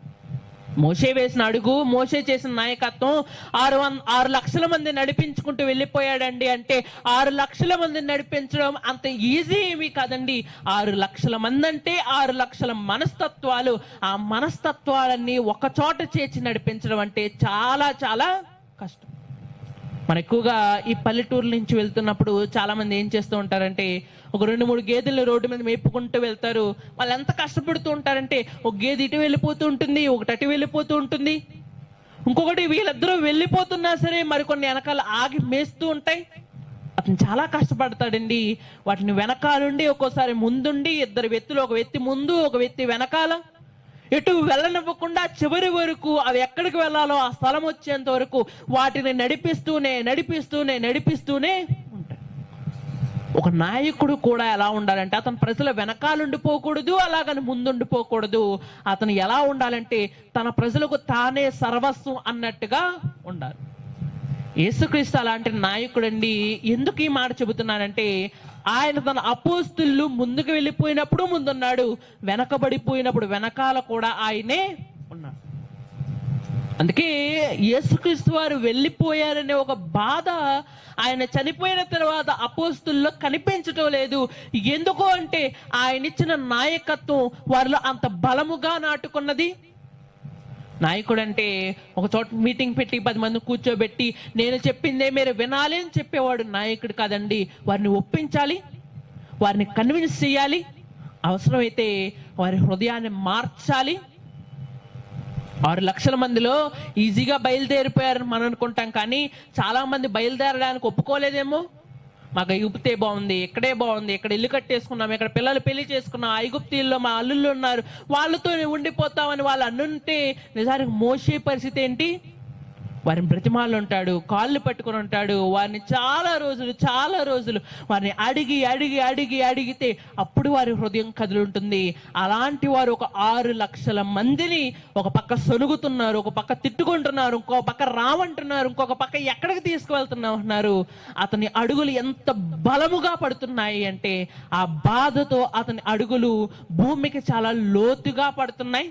మోషే వేసిన అడుగు, మోషే చేసిన నాయకత్వం ఆరు వంద ఆరు లక్షల మంది నడిపించుకుంటూ వెళ్ళిపోయాడండి. అంటే ఆరు లక్షల మందిని నడిపించడం అంత ఈజీ ఏమీ కాదండి. ఆరు లక్షల మంది అంటే ఆరు లక్షల మనస్తత్వాలు, ఆ మనస్తత్వాలన్నీ ఒక చోట చేర్చి నడిపించడం అంటే చాలా చాలా కష్టం. మన ఎక్కువగా ఈ పల్లెటూరు నుంచి వెళ్తున్నప్పుడు చాలా మంది ఏం చేస్తూ ఉంటారంటే ఒక రెండు మూడు గేదెలు రోడ్డు మీద మేపుకుంటూ వెళ్తారు. వాళ్ళు ఎంత కష్టపడుతూ ఉంటారంటే ఒక గేదె ఇటు వెళ్ళిపోతూ ఉంటుంది, ఒకటి అటు వెళ్ళిపోతూ ఉంటుంది, ఇంకొకటి వీళ్ళిద్దరూ వెళ్ళిపోతున్నా సరే మరికొన్ని వెనకాల ఆగి మేస్తూ ఉంటాయి. అతను చాలా కష్టపడతాడండి. వాటిని వెనకాలండి ఒక్కోసారి ముందుండి ఇద్దరు వ్యక్తులు, ఒక వ్యక్తి ముందు ఒక వ్యక్తి వెనకాల, ఎటు వెళ్ళనివ్వకుండా చివరి వరకు అవి ఎక్కడికి వెళ్ళాలో ఆ స్థలం వచ్చేంత వరకు వాటిని నడిపిస్తూనే నడిపిస్తూనే నడిపిస్తూనే ఉంటాయి. ఒక నాయకుడు కూడా ఎలా ఉండాలంటే అతను ప్రజల వెనకాలండిపోకూడదు, అలాగని ముందుండిపోకూడదు. అతను ఎలా ఉండాలంటే తన ప్రజలకు తానే సర్వస్వం అన్నట్టుగా ఉండాలి. యేసుక్రీస్తు అలాంటి నాయకుడండి. ఎందుకు ఈ మాట చెబుతున్నానంటే ఆయన తన అపోస్తులు ముందుకు వెళ్ళిపోయినప్పుడు ముందున్నాడు, వెనకబడిపోయినప్పుడు వెనకాల కూడా ఆయనే ఉన్నాడు. అందుకే యేసుక్రీస్తు వారు వెళ్ళిపోయారనే ఒక బాధ ఆయన చనిపోయిన తర్వాత అపోస్తుల్లో కనిపించటం లేదు. ఎందుకు అంటే ఆయన ఇచ్చిన నాయకత్వం వారిలో అంత బలముగా నాటుకున్నది. నాయకుడు అంటే ఒక చోట మీటింగ్ పెట్టి పది మంది కూర్చోబెట్టి నేను చెప్పిందే మీరు వినాలి అని చెప్పేవాడు నాయకుడు కాదండి. వారిని ఒప్పించాలి, వారిని కన్విన్స్ చేయాలి, అవసరమైతే వారి హృదయాన్ని మార్చాలి. ఆరు లక్షల మందిలో ఈజీగా బయలుదేరిపోయారని మనం అనుకుంటాం, కానీ చాలా మంది బయలుదేరడానికి ఒప్పుకోలేదేమో. మాకు ఐగుప్తే బాగుంది, ఇక్కడే బాగుంది, ఇక్కడ ఇల్లు కట్టేసుకున్నాం, ఇక్కడ పిల్లలు పెళ్లి చేసుకున్నాం, ఐగుప్తీల్లో మా అల్లుళ్ళు ఉన్నారు, వాళ్ళతో ఉండిపోతామని వాళ్ళు అన్నుంటే నిజానికి మోసే పరిస్థితి ఏంటి? వారిని బ్రతిమాలు ఉంటాడు, కాళ్ళు పట్టుకుని ఉంటాడు, వారిని చాలా రోజులు చాలా రోజులు వారిని అడిగి అడిగి అడిగి అడిగితే అప్పుడు వారి హృదయం కదులుంటుంది. అలాంటి వారు ఒక ఆరు లక్షల మందిని ఒక పక్క సొనుగుతున్నారు, ఒక పక్క తిట్టుకుంటున్నారు, ఇంకో పక్క రావంటున్నారు, ఇంకొక పక్క ఎక్కడికి తీసుకువెళ్తున్నావు అన్నారు. అతని అడుగులు ఎంత బలముగా పడుతున్నాయి అంటే ఆ బాధతో అతని అడుగులు భూమికి చాలా లోతుగా పడుతున్నాయి.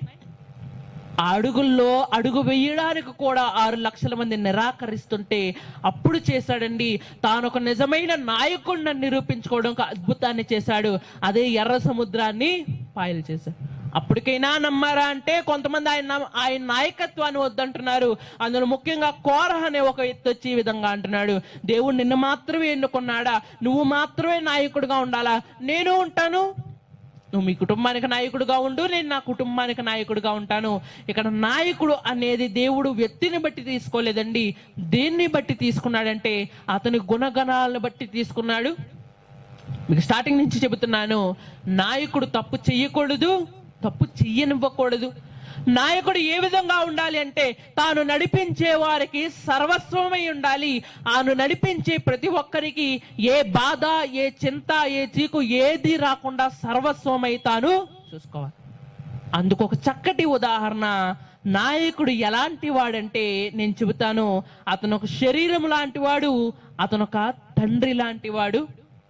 ఆ అడుగుల్లో అడుగు వేయడానికి కూడా ఆరు లక్షల మంది నిరాకరిస్తుంటే అప్పుడు చేశాడండి తాను ఒక నిజమైన నాయకుడిని నిరూపించుకోవడం, ఒక అద్భుతాన్ని చేశాడు. అదే ఎర్ర సముద్రాన్ని పాయలు చేశాడు. అప్పటికైనా నమ్మారా అంటే కొంతమంది ఆయన ఆయన నాయకత్వాన్ని వద్దంటున్నారు. అందులో ముఖ్యంగా కోరహ అనే ఒక వ్యక్తి వచ్చి ఈ విధంగా అంటున్నాడు, దేవుడు నిన్ను మాత్రమే ఎన్నుకున్నాడా? నువ్వు మాత్రమే నాయకుడిగా ఉండాలా? నేను ఉంటాను, నువ్వు మీ కుటుంబానికి నాయకుడిగా ఉండు, నేను నా కుటుంబానికి నాయకుడిగా ఉంటాను. ఇక్కడ నాయకుడు అనేది దేవుడు వ్యక్తిని బట్టి తీసుకోలేదండి. దేన్ని బట్టి తీసుకున్నాడంటే అతని గుణగణాలను బట్టి తీసుకున్నాడు. మీకు స్టార్టింగ్ నుంచి చెబుతున్నాను, నాయకుడు తప్పు చెయ్యకూడదు, తప్పు చెయ్యనివ్వకూడదు. నాయకుడు ఏ విధంగా ఉండాలి అంటే తాను నడిపించే వారికి సర్వస్వమై ఉండాలి. తాను నడిపించే ప్రతి ఒక్కరికి ఏ బాధ, ఏ చింత, ఏ చీకు ఏది రాకుండా సర్వస్వమై తాను చూసుకోవాలి. అందుకు ఒక చక్కటి ఉదాహరణ నాయకుడు ఎలాంటి వాడంటే నేను చెబుతాను. అతను ఒక శరీరం లాంటి వాడు, అతను ఒక తండ్రి లాంటి వాడు.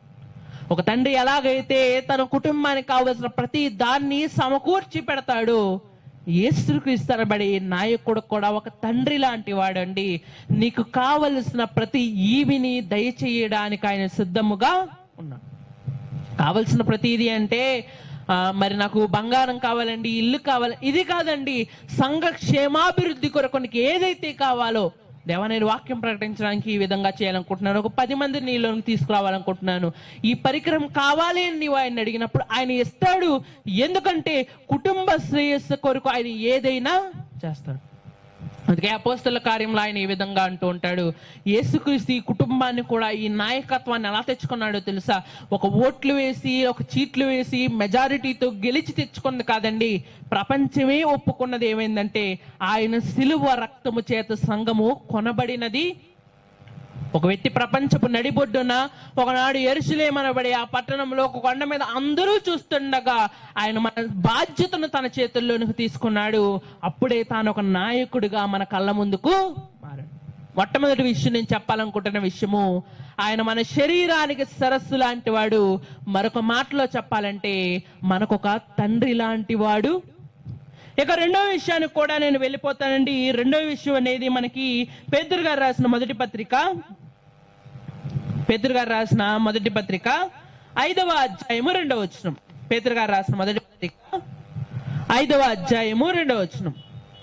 ఒక తండ్రి ఎలాగైతే తన కుటుంబానికి కావలసిన ప్రతి దాన్ని సమకూర్చి పెడతాడు, యేసుక్రీస్తు అనబడే నాయకుడు కూడా ఒక తండ్రి లాంటి వాడండి. నీకు కావలసిన ప్రతి ఈవిని దయచేయడానికి ఆయన సిద్ధముగా ఉన్నాడు. కావలసిన ప్రతిదీ అంటే ఆ మరి నాకు బంగారం కావాలండి, ఇల్లు కావాలి, ఇది కాదండి. సంఘ క్షేమాభివృద్ధి కొరకు నీకు ఏదైతే కావాలో దేవా నేను వాక్యం ప్రకటించడానికి ఈ విధంగా చేయాలనుకుంటున్నాను, ఒక పది మంది నీలోకి తీసుకురావాలనుకుంటున్నాను, ఈ పరికరం కావాలి అని నీవు ఆయన అడిగినప్పుడు ఆయన ఇస్తాడు. ఎందుకంటే కుటుంబ శ్రేయస్సు కొరకు ఆయన ఏదైనా చేస్తాడు. అందుకే అపోస్తల కార్యంలో ఆయన ఈ విధంగా అంటూ ఉంటాడు, యేసుక్రీస్తు ఈ కుటుంబాన్ని కూడా ఈ నాయకత్వాన్ని ఎలా తెచ్చుకున్నాడో తెలుసా? ఒక ఓట్లు వేసి ఒక చీట్లు వేసి మెజారిటీతో గెలిచి తెచ్చుకుంది కాదండి. ప్రపంచమే ఒప్పుకున్నది ఏమైందంటే ఆయన సిలువ రక్తము చేత సంఘము కొనబడినది. ఒక వ్యక్తి ప్రపంచపు నడిబొడ్డున ఒకనాడు యెరూషలేము అనబడే ఆ పట్టణంలో ఒక కొండ మీద అందరూ చూస్తుండగా ఆయన మన బాధ్యతను తన చేతుల్లోనికి తీసుకున్నాడు. అప్పుడే తాను ఒక నాయకుడిగా మన కళ్ళ ముందుకు మారాడు. మొట్టమొదటి విషయం నేను చెప్పాలనుకుంటున్న విషయము, ఆయన మన శరీరానికి సరస్సు లాంటి వాడు. మరొక మాటలో చెప్పాలంటే మనకొక తండ్రి లాంటి వాడు. ఇక రెండో విషయానికి కూడా నేను వెళ్ళిపోతానండి. రెండో విషయం అనేది మనకి పేతురు గారు రాసిన మొదటి పత్రిక పేతురు గారు రాసిన మొదటి పత్రిక ఐదవ అధ్యాయము రెండవ వచనం. పేతురు గారు రాసిన మొదటి పత్రిక ఐదవ అధ్యాయము రెండవ వచనం.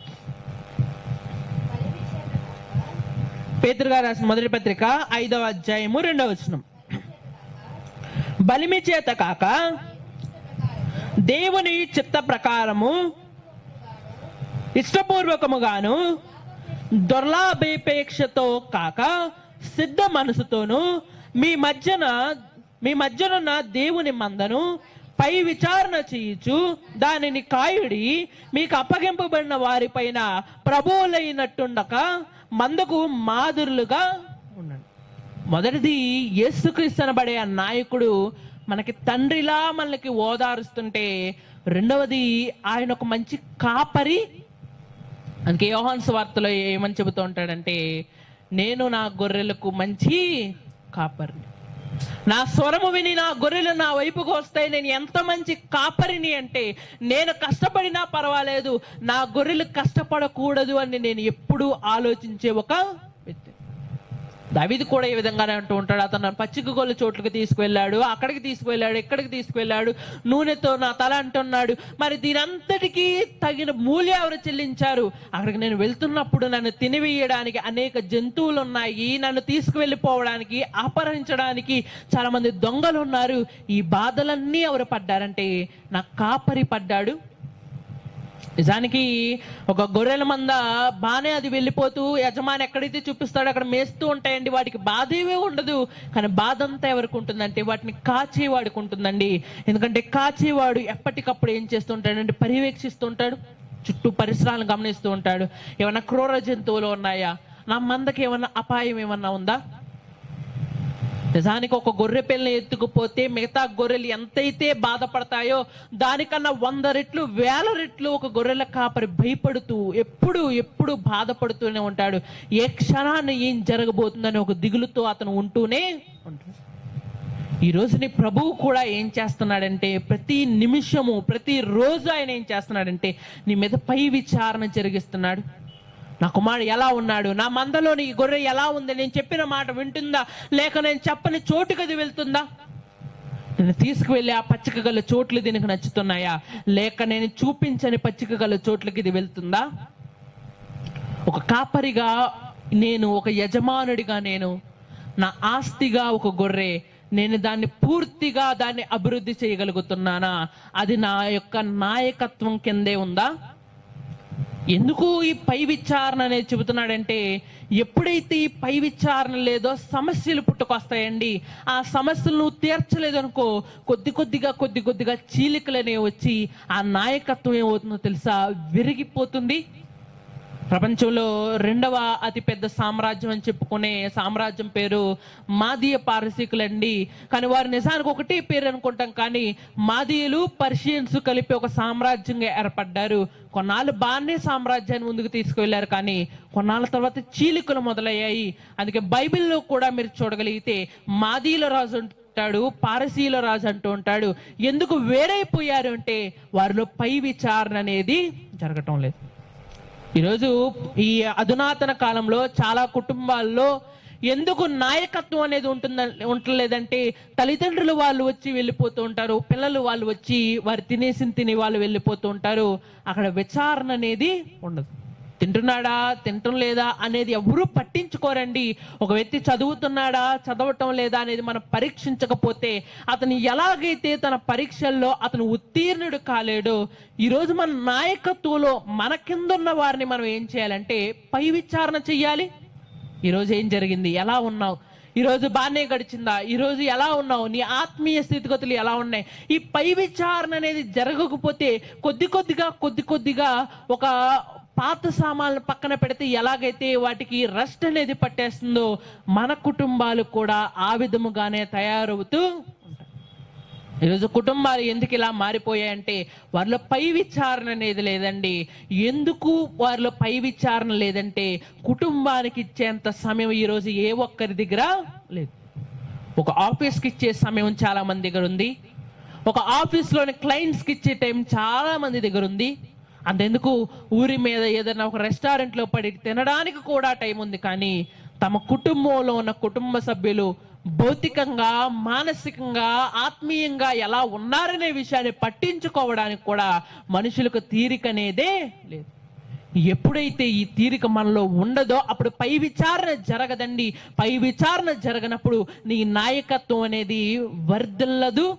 పేతురు గారు రాసిన మొదటి పత్రిక ఐదవ అధ్యాయము రెండవ వచనం. బలిమి చేత కాక దేవుని చిత్త ప్రకారము ఇష్టపూర్వకముగాను దుర్లాభేపేక్షతో కాక సిద్ధ మనసుతోను మీ మధ్యన మీ మధ్యనున్న దేవుని మందను పై విచారణ చేయుచు దానిని కాయుడి మీకు అప్పగింపబడిన వారి పైన ప్రభువులైనట్టుండక మందకు మాదిరులుగా ఉండండి. మొదటిది యేసుక్రీస్తు అనబడే ఆ నాయకుడు మనకి తండ్రిలా మనకి ఓదారుస్తుంటే, రెండవది ఆయన ఒక మంచి కాపరి. అందుకే యోహాను సువార్తలో ఏమని చెబుతూ ఉంటాడంటే, నేను నా గొర్రెలకు మంచి కాపరిని, నా స్వరము విని నా గొర్రెలు నా వైపుకు వస్తాయి. నేను ఎంత మంచి కాపరిని అంటే, నేను కష్టపడినా పర్వాలేదు, నా గొర్రెలు కష్టపడకూడదు అని నేను ఎప్పుడూ ఆలోచించే ఒక వ్యక్తి. దావీదు కూడా ఈ విధంగానే అంటూ ఉంటాడు, అతను పచ్చిక గొల్ల చోట్లకి తీసుకువెళ్ళాడు, అక్కడికి తీసుకువెళ్ళాడు, ఎక్కడికి తీసుకువెళ్ళాడు, నూనెతో నా తల అంటున్నాడు. మరి దీని అంతటికీ తగిన మూల్యం ఎవరు చెల్లించారు? అక్కడికి నేను వెళ్తున్నప్పుడు నన్ను తినివేయడానికి అనేక జంతువులు ఉన్నాయి, నన్ను తీసుకువెళ్ళిపోవడానికి అపహరించడానికి చాలా మంది దొంగలు ఉన్నారు. ఈ బాధలన్నీ ఎవరు పడ్డారంటే నా కాపరి పడ్డాడు. నిజానికి ఒక గొర్రెల మంద బానే అది వెళ్ళిపోతూ యజమాని ఎక్కడైతే చూపిస్తాడో అక్కడ మేస్తూ ఉంటాయండి, వాటికి బాధ ఏమీ ఉండదు. కానీ బాధ అంతా ఎవరికి ఉంటుందంటే వాటిని కాచేవాడికి ఉంటుందండి. ఎందుకంటే కాచేవాడు ఎప్పటికప్పుడు ఏం చేస్తూ ఉంటాడంటే పర్యవేక్షిస్తూ ఉంటాడు, చుట్టూ పరిసరాలను గమనిస్తూ ఉంటాడు. ఏమన్నా క్రూర జంతువులు ఉన్నాయా, నా మందకి ఏమన్నా అపాయం ఏమన్నా ఉందా? నిజానికి ఒక గొర్రె పిల్లని ఎత్తుకుపోతే మిగతా గొర్రెలు ఎంతైతే బాధపడతాయో దానికన్నా వంద రెట్లు వేల రెట్లు ఒక గొర్రెల కాపరి భయపడుతూ ఎప్పుడు ఎప్పుడు బాధపడుతూనే ఉంటాడు. ఏ క్షణాన్ని ఏం జరగబోతుందని ఒక దిగులుతో అతను ఉంటూనే ఉంటాడు. ఈ రోజు నీ ప్రభువు కూడా ఏం చేస్తున్నాడంటే ప్రతి నిమిషము ప్రతి రోజు ఆయన ఏం చేస్తున్నాడంటే నీ మీద పై విచారణ జరిగిస్తున్నాడు. నా కుమారుడు ఎలా ఉన్నాడు, నా మందలోని ఈ గొర్రె ఎలా ఉంది, నేను చెప్పిన మాట వింటుందా, లేక నేను చెప్పని చోటుకి అది వెళ్తుందా, నేను తీసుకువెళ్ళి ఆ పచ్చిక గల చోట్లు దీనికి నచ్చుతున్నాయా, లేక నేను చూపించని పచ్చిక గల చోట్లకి ఇది వెళ్తుందా? ఒక కాపరిగా నేను, ఒక యజమానుడిగా నేను, నా ఆస్తిగా ఒక గొర్రె, నేను దాన్ని పూర్తిగా దాన్ని అభివృద్ధి చేయగలుగుతున్నానా? అది నా యొక్క నాయకత్వం కిందే ఉందా? ఎందుకు ఈ పై విచారణ అనేది చెబుతున్నాడంటే, ఎప్పుడైతే ఈ పై విచారణ లేదో సమస్యలు పుట్టుకొస్తాయండి. ఆ సమస్యలు నువ్వు తీర్చలేదు అనుకో, కొద్ది కొద్దిగా కొద్ది కొద్దిగా చీలికలనే వచ్చి ఆ నాయకత్వం ఏమవుతుందో తెలుసా, విరిగిపోతుంది. ప్రపంచంలో రెండవ అతిపెద్ద సామ్రాజ్యం అని చెప్పుకునే సామ్రాజ్యం పేరు మాదీయ పారసీకులండి. కానీ వారు నిజానికి ఒకటే పేరు అనుకుంటాం, కానీ మాదీయులు పర్షియన్స్ కలిపి ఒక సామ్రాజ్యంగా ఏర్పడ్డారు. కొన్నాళ్ళు బాగానే సామ్రాజ్యాన్ని ముందుకు తీసుకువెళ్లారు, కానీ కొన్నాళ్ళ తర్వాత చీలికలు మొదలయ్యాయి. అందుకే బైబిల్లో కూడా మీరు చూడగలిగితే మాదీయుల రాజు అంటాడు, పారసీల రాజు అంటూ ఉంటాడు. ఎందుకు వేరైపోయారు అంటే వారిలో పై విచారణ అనేది జరగటం లేదు. ఈరోజు ఈ అధునాతన కాలంలో చాలా కుటుంబాల్లో ఎందుకు నాయకత్వం అనేది ఉంటుంద ఉండలేదంటే తల్లిదండ్రులు వాళ్ళు వచ్చి వెళ్ళిపోతూ ఉంటారు, పిల్లలు వాళ్ళు వచ్చి వారు తినేసి తిని వాళ్ళు వెళ్ళిపోతూ ఉంటారు. అక్కడ విచారణ అనేది ఉండదు. తింటున్నాడా తింటం లేదా అనేది ఎవరూ పట్టించుకోరండి. ఒక వ్యక్తి చదువుతున్నాడా చదవటం లేదా అనేది మనం పరీక్షించకపోతే అతను ఎలాగైతే తన పరీక్షల్లో అతను ఉత్తీర్ణుడు కాలేడో, ఈరోజు మన నాయకత్వంలో మన కింద ఉన్న వారిని మనం ఏం చేయాలంటే పై విచారణ చెయ్యాలి. ఈరోజు ఏం జరిగింది, ఎలా ఉన్నావు, ఈరోజు బాగానే గడిచిందా, ఈరోజు ఎలా ఉన్నావు, నీ ఆత్మీయ స్థితిగతులు ఎలా ఉన్నాయి. ఈ పై విచారణ అనేది జరగకపోతే కొద్ది కొద్దిగా కొద్ది కొద్దిగా ఒక పాత సామాన్లు పక్కన పెడితే ఎలాగైతే వాటికి రెస్ట్ అనేది పట్టేస్తుందో మన కుటుంబాలు కూడా ఆ విధముగానే తయారవుతూ ఉంటాయి. ఈరోజు కుటుంబాలు ఎందుకు ఇలా మారిపోయాయంటే వారిలో పై విచారణ అనేది లేదండి. ఎందుకు వారిలో పై విచారణ లేదంటే కుటుంబానికి ఇచ్చేంత సమయం ఈరోజు ఏ ఒక్కరి దగ్గర లేదు. ఒక ఆఫీస్కి ఇచ్చే సమయం చాలా మంది దగ్గర ఉంది. ఒక ఆఫీస్లోని క్లయింట్స్కి ఇచ్చే టైం చాలా మంది దగ్గర ఉంది. అంతెందుకు ఊరి మీద ఏదైనా ఒక రెస్టారెంట్లో పడి తినడానికి కూడా టైం ఉంది. కానీ తమ కుటుంబంలో ఉన్న కుటుంబ సభ్యులు భౌతికంగా, మానసికంగా, ఆత్మీయంగా ఎలా ఉన్నారనే విషయాన్ని పట్టించుకోవడానికి కూడా మనుషులకు తీరిక అనేదే లేదు. ఎప్పుడైతే ఈ తీరిక మనలో ఉండదో అప్పుడు పై విచారణ జరగదండి. పై విచారణ జరగనప్పుడు నీ నాయకత్వం అనేది వర్ధిల్లదు.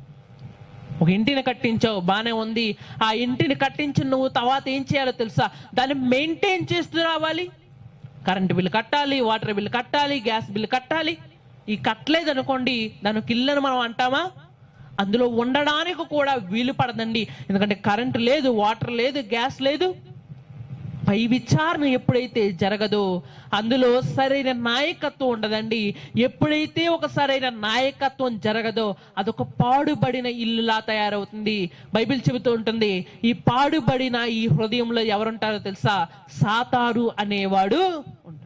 ఒక ఇంటిని కట్టించావు, బానే ఉంది. ఆ ఇంటిని కట్టించిన నువ్వు తర్వాత ఏం చేయాలో తెలుసా? దాన్ని మెయింటైన్ చేస్తూ రావాలి. కరెంటు బిల్లు కట్టాలి, వాటర్ బిల్లు కట్టాలి, గ్యాస్ బిల్లు కట్టాలి. ఈ కట్టలేదు అనుకోండి దానికి ఇల్లని మనం అంటామా? అందులో ఉండడానికి కూడా వీలు పడదండి. ఎందుకంటే కరెంటు లేదు, వాటర్ లేదు, గ్యాస్ లేదు. పై విచారణ ఎప్పుడైతే జరగదో అందులో సరైన నాయకత్వం ఉండదండి. ఎప్పుడైతే ఒక సరైన నాయకత్వం జరగదో అదొక పాడుబడిన ఇల్లులా తయారవుతుంది. బైబిల్ చెబుతూ ఉంటుంది, ఈ పాడుబడిన ఈ హృదయంలో ఎవరుంటారో తెలుసా? సాతాను అనేవాడు ఉంటాడు.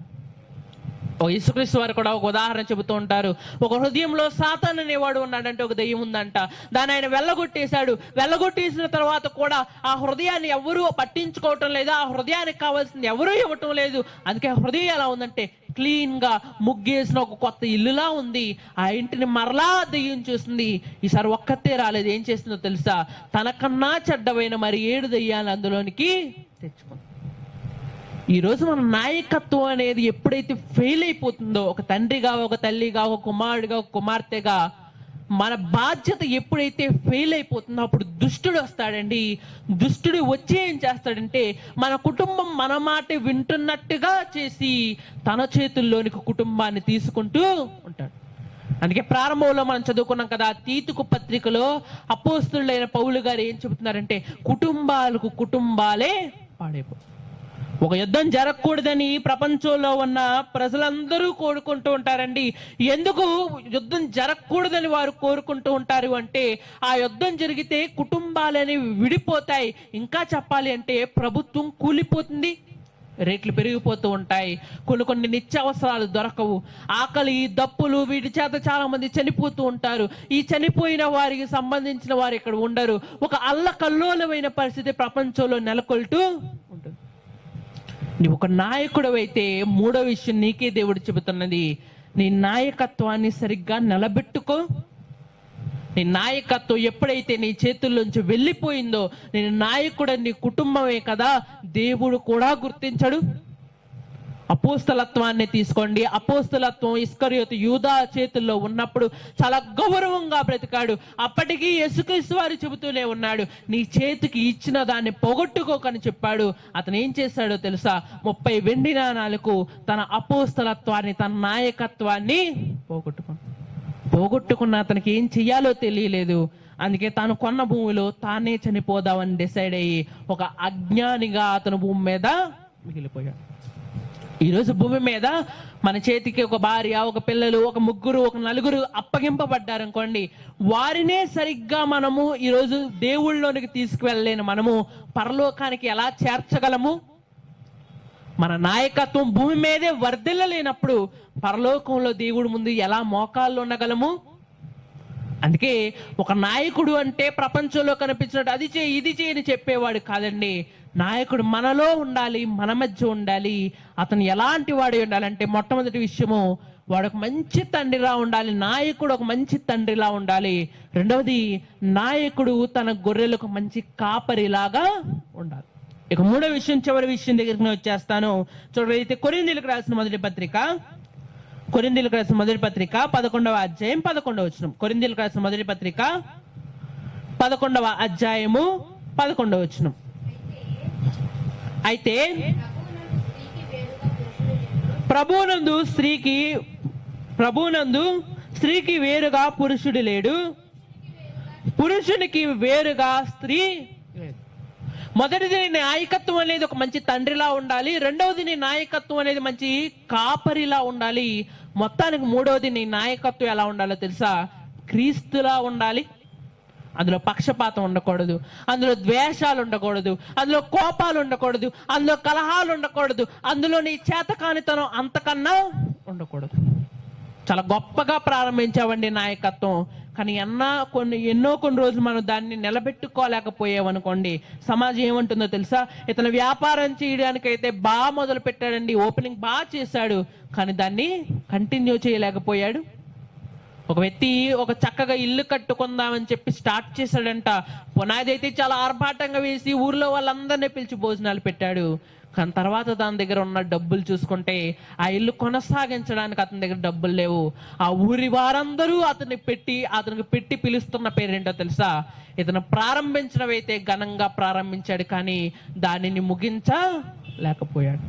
ఓ యేసుక్రీస్తు వారు కూడా ఒక ఉదాహరణ చెబుతూ ఉంటారు. ఒక హృదయంలో సాతాను అనేవాడు ఉన్నాడంటే ఒక దెయ్యం ఉందంట. దాన్ని ఆయన వెళ్ళగొట్టేశాడు. వెళ్ళగొట్టేసిన తర్వాత కూడా ఆ హృదయాన్ని ఎవరూ పట్టించుకోవటం లేదు. ఆ హృదయానికి కావాల్సింది ఎవరూ ఇవ్వటం లేదు. అందుకే హృదయం ఎలా ఉందంటే క్లీన్ గా ముగ్గేసిన ఒక కొత్త ఇల్లులా ఉంది. ఆ ఇంటిని మరలా దెయ్యం చూస్తుంది. ఈసారి ఒక్కతే రాలేదు. ఏం చేస్తుందో తెలుసా? తనకన్నా చెడ్డమైన మరి ఏడు దెయ్యాలు అందులోనికి తెచ్చుకుంది. ఈరోజు మన నాయకత్వం అనేది ఎప్పుడైతే ఫెయిల్ అయిపోతుందో, ఒక తండ్రిగా, ఒక తల్లిగా, ఒక కుమారుడిగా, ఒక కుమార్తెగా మన బాధ్యత ఎప్పుడైతే ఫెయిల్ అయిపోతుందో అప్పుడు దుష్టుడు వస్తాడండి. దుష్టుడు వచ్చి ఏం చేస్తాడంటే మన కుటుంబం మన మాట వింటున్నట్టుగా చేసి తన చేతుల్లోనికి కుటుంబాన్ని తీసుకుంటూ ఉంటాడు. అందుకే ప్రారంభంలో మనం చదువుకున్నాం కదా, తీతుకు పత్రికలో అపోస్తలుడైన పౌలు గారు ఏం చెబుతున్నారంటే కుటుంబాలకు కుటుంబాలే పాడైపోతాయి. ఒక యుద్ధం జరగకూడదని ప్రపంచంలో ఉన్న ప్రజలందరూ కోరుకుంటూ ఉంటారండి. ఎందుకు యుద్ధం జరగకూడదని వారు కోరుకుంటూ ఉంటారు అంటే ఆ యుద్ధం జరిగితే కుటుంబాలని విడిపోతాయి. ఇంకా చెప్పాలి అంటే ప్రభుత్వం కూలిపోతుంది, రేట్లు పెరిగిపోతూ ఉంటాయి, కొన్ని కొన్ని నిత్యావసరాలు దొరకవు, ఆకలి దప్పులు వీటి చేత చాలా మంది చనిపోతూ ఉంటారు. ఈ చనిపోయిన వారికి సంబంధించిన వారు ఇక్కడ ఉండరు. ఒక అల్లకల్లోలమైన పరిస్థితి ప్రపంచంలో నెలకొల్తూ ఉంటుంది. నువ్వు ఒక నాయకుడు అయితే మూడో విషయం నీకే దేవుడు చెబుతున్నది, నీ నాయకత్వాన్ని సరిగ్గా నిలబెట్టుకో. నీ నాయకత్వం ఎప్పుడైతే నీ చేతుల్లోంచి వెళ్ళిపోయిందో, నేను నాయకుడు నీ కుటుంబమే కదా దేవుడు కూడా గుర్తించడు. అపోస్తలత్వాన్ని తీసుకోండి. అపోస్తలత్వం ఇస్కరియోతు యూదా చేతుల్లో ఉన్నప్పుడు చాలా గౌరవంగా బ్రతికాడు. అప్పటికీ యేసుక్రీస్తు వారు చెబుతూనే ఉన్నాడు, నీ చేతికి ఇచ్చిన దాన్ని పోగొట్టుకోకని చెప్పాడు. అతను ఏం చేశాడో తెలుసా? ముప్పై వెండి నాణాలకు తన అపోస్తలత్వాన్ని, తన నాయకత్వాన్ని పోగొట్టుకున్నాడు. పోగొట్టుకున్న అతనికి ఏం చెయ్యాలో తెలియలేదు. అందుకే తాను కొన్న భూమిలో తానే చనిపోదామని డిసైడ్ అయ్యి ఒక అజ్ఞానిగా అతను భూమి మీద మిగిలిపోయాడు. ఈరోజు భూమి మీద మన చేతికి ఒక భార్య, ఒక పిల్లలు, ఒక ముగ్గురు, ఒక నలుగురు అప్పగింపబడ్డారనుకోండి, వారినే సరిగ్గా మనము ఈరోజు దేవుళ్ళలోనికి తీసుకువెళ్ళలేని మనము పరలోకానికి ఎలా చేర్చగలము? మన నాయకత్వం భూమి మీదే వర్ధిల్లలేనప్పుడు పరలోకంలో దేవుడి ముందు ఎలా మోకాళ్ళు ఉండగలము? అందుకే ఒక నాయకుడు అంటే ప్రపంచంలో కనిపించినట్టు అది చేయి ఇది చేయని చెప్పేవాడు కాదండి. నాయకుడు మనలో ఉండాలి, మన మధ్య ఉండాలి. అతను ఎలాంటి వాడు ఉండాలంటే మొట్టమొదటి విషయము వాడు ఒక మంచి తండ్రిలా ఉండాలి. నాయకుడు ఒక మంచి తండ్రిలా ఉండాలి. రెండవది నాయకుడు తన గొర్రెలకు మంచి కాపరిలాగా ఉండాలి. ఇక మూడో విషయం, చివరి విషయం దగ్గరికి నేను వచ్చేస్తాను. చూడైతే కొరింథీయులకు రాసిన మొదటి పత్రిక కొరింథీయులకు రాసిన మొదటి పత్రిక పదకొండవ అధ్యాయం పదకొండవ వచనం. కొరింథీయులకు రాసిన మొదటి పత్రిక పదకొండవ అధ్యాయము పదకొండవ వచనం. అయితే ప్రభువునందు స్త్రీకి ప్రభువునందు స్త్రీకి వేరుగా పురుషుడు లేడు, పురుషునికి వేరుగా స్త్రీ లేదు. మొదటిది నీ నాయకత్వం అనేది ఒక మంచి తండ్రిలా ఉండాలి. రెండవది నీ నాయకత్వం అనేది మంచి కాపరిలా ఉండాలి. మొత్తానికి మూడవది నీ నాయకత్వం ఎలా ఉండాలో తెలుసా? క్రీస్తులా ఉండాలి. అందులో పక్షపాతం ఉండకూడదు, అందులో ద్వేషాలు ఉండకూడదు, అందులో కోపాలు ఉండకూడదు, అందులో కలహాలు ఉండకూడదు, అందులో నీ చేతకానితనం అంతకన్నా ఉండకూడదు. చాలా గొప్పగా ప్రారంభించావండి నాయకత్వం, కానీ ఎన్నో కొన్ని ఎన్నో కొన్ని రోజులు మనం దాన్ని నిలబెట్టుకోలేకపోయామనుకోండి, సమాజం ఏమంటుందో తెలుసా? ఇతను వ్యాపారం చేయడానికైతే బాగా మొదలు పెట్టాడండి, ఓపెనింగ్ బాగా చేశాడు, కానీ దాన్ని కంటిన్యూ చేయలేకపోయాడు. ఒక వ్యక్తి ఒక చక్కగా ఇల్లు కట్టుకుందామని చెప్పి స్టార్ట్ చేశాడంట. పునాది అయితే చాలా ఆర్భాటంగా వేసి ఊర్లో వాళ్ళందరినీ పిలిచి భోజనాలు పెట్టాడు. కానీ తర్వాత దాని దగ్గర ఉన్న డబ్బులు చూసుకుంటే ఆ ఇల్లు కొనసాగించడానికి అతని దగ్గర డబ్బులు లేవు. ఆ ఊరి వారందరూ అతన్ని పెట్టి అతనికి పెట్టి పిలుస్తున్న పేరేంటో తెలుసా? ఇతను ప్రారంభించడం అయితే ఘనంగా ప్రారంభించాడు, కానీ దానిని ముగించలేకపోయాడు.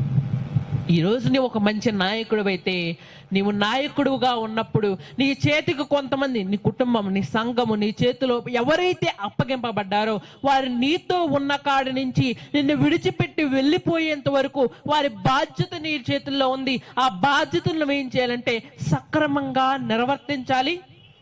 ఈ రోజు నీవు ఒక మంచి నాయకుడు అయితే, నీవు నాయకుడుగా ఉన్నప్పుడు నీ చేతికి కొంతమంది, నీ కుటుంబం, నీ సంఘము, నీ చేతిలో ఎవరైతే అప్పగింపబడ్డారో వారు నీతో ఉన్న కాడి నుంచి నిన్ను విడిచిపెట్టి వెళ్ళిపోయేంత వరకు వారి బాధ్యత నీ చేతుల్లో ఉంది. ఆ బాధ్యతలను ఏం చేయాలంటే సక్రమంగా నిర్వర్తించాలి.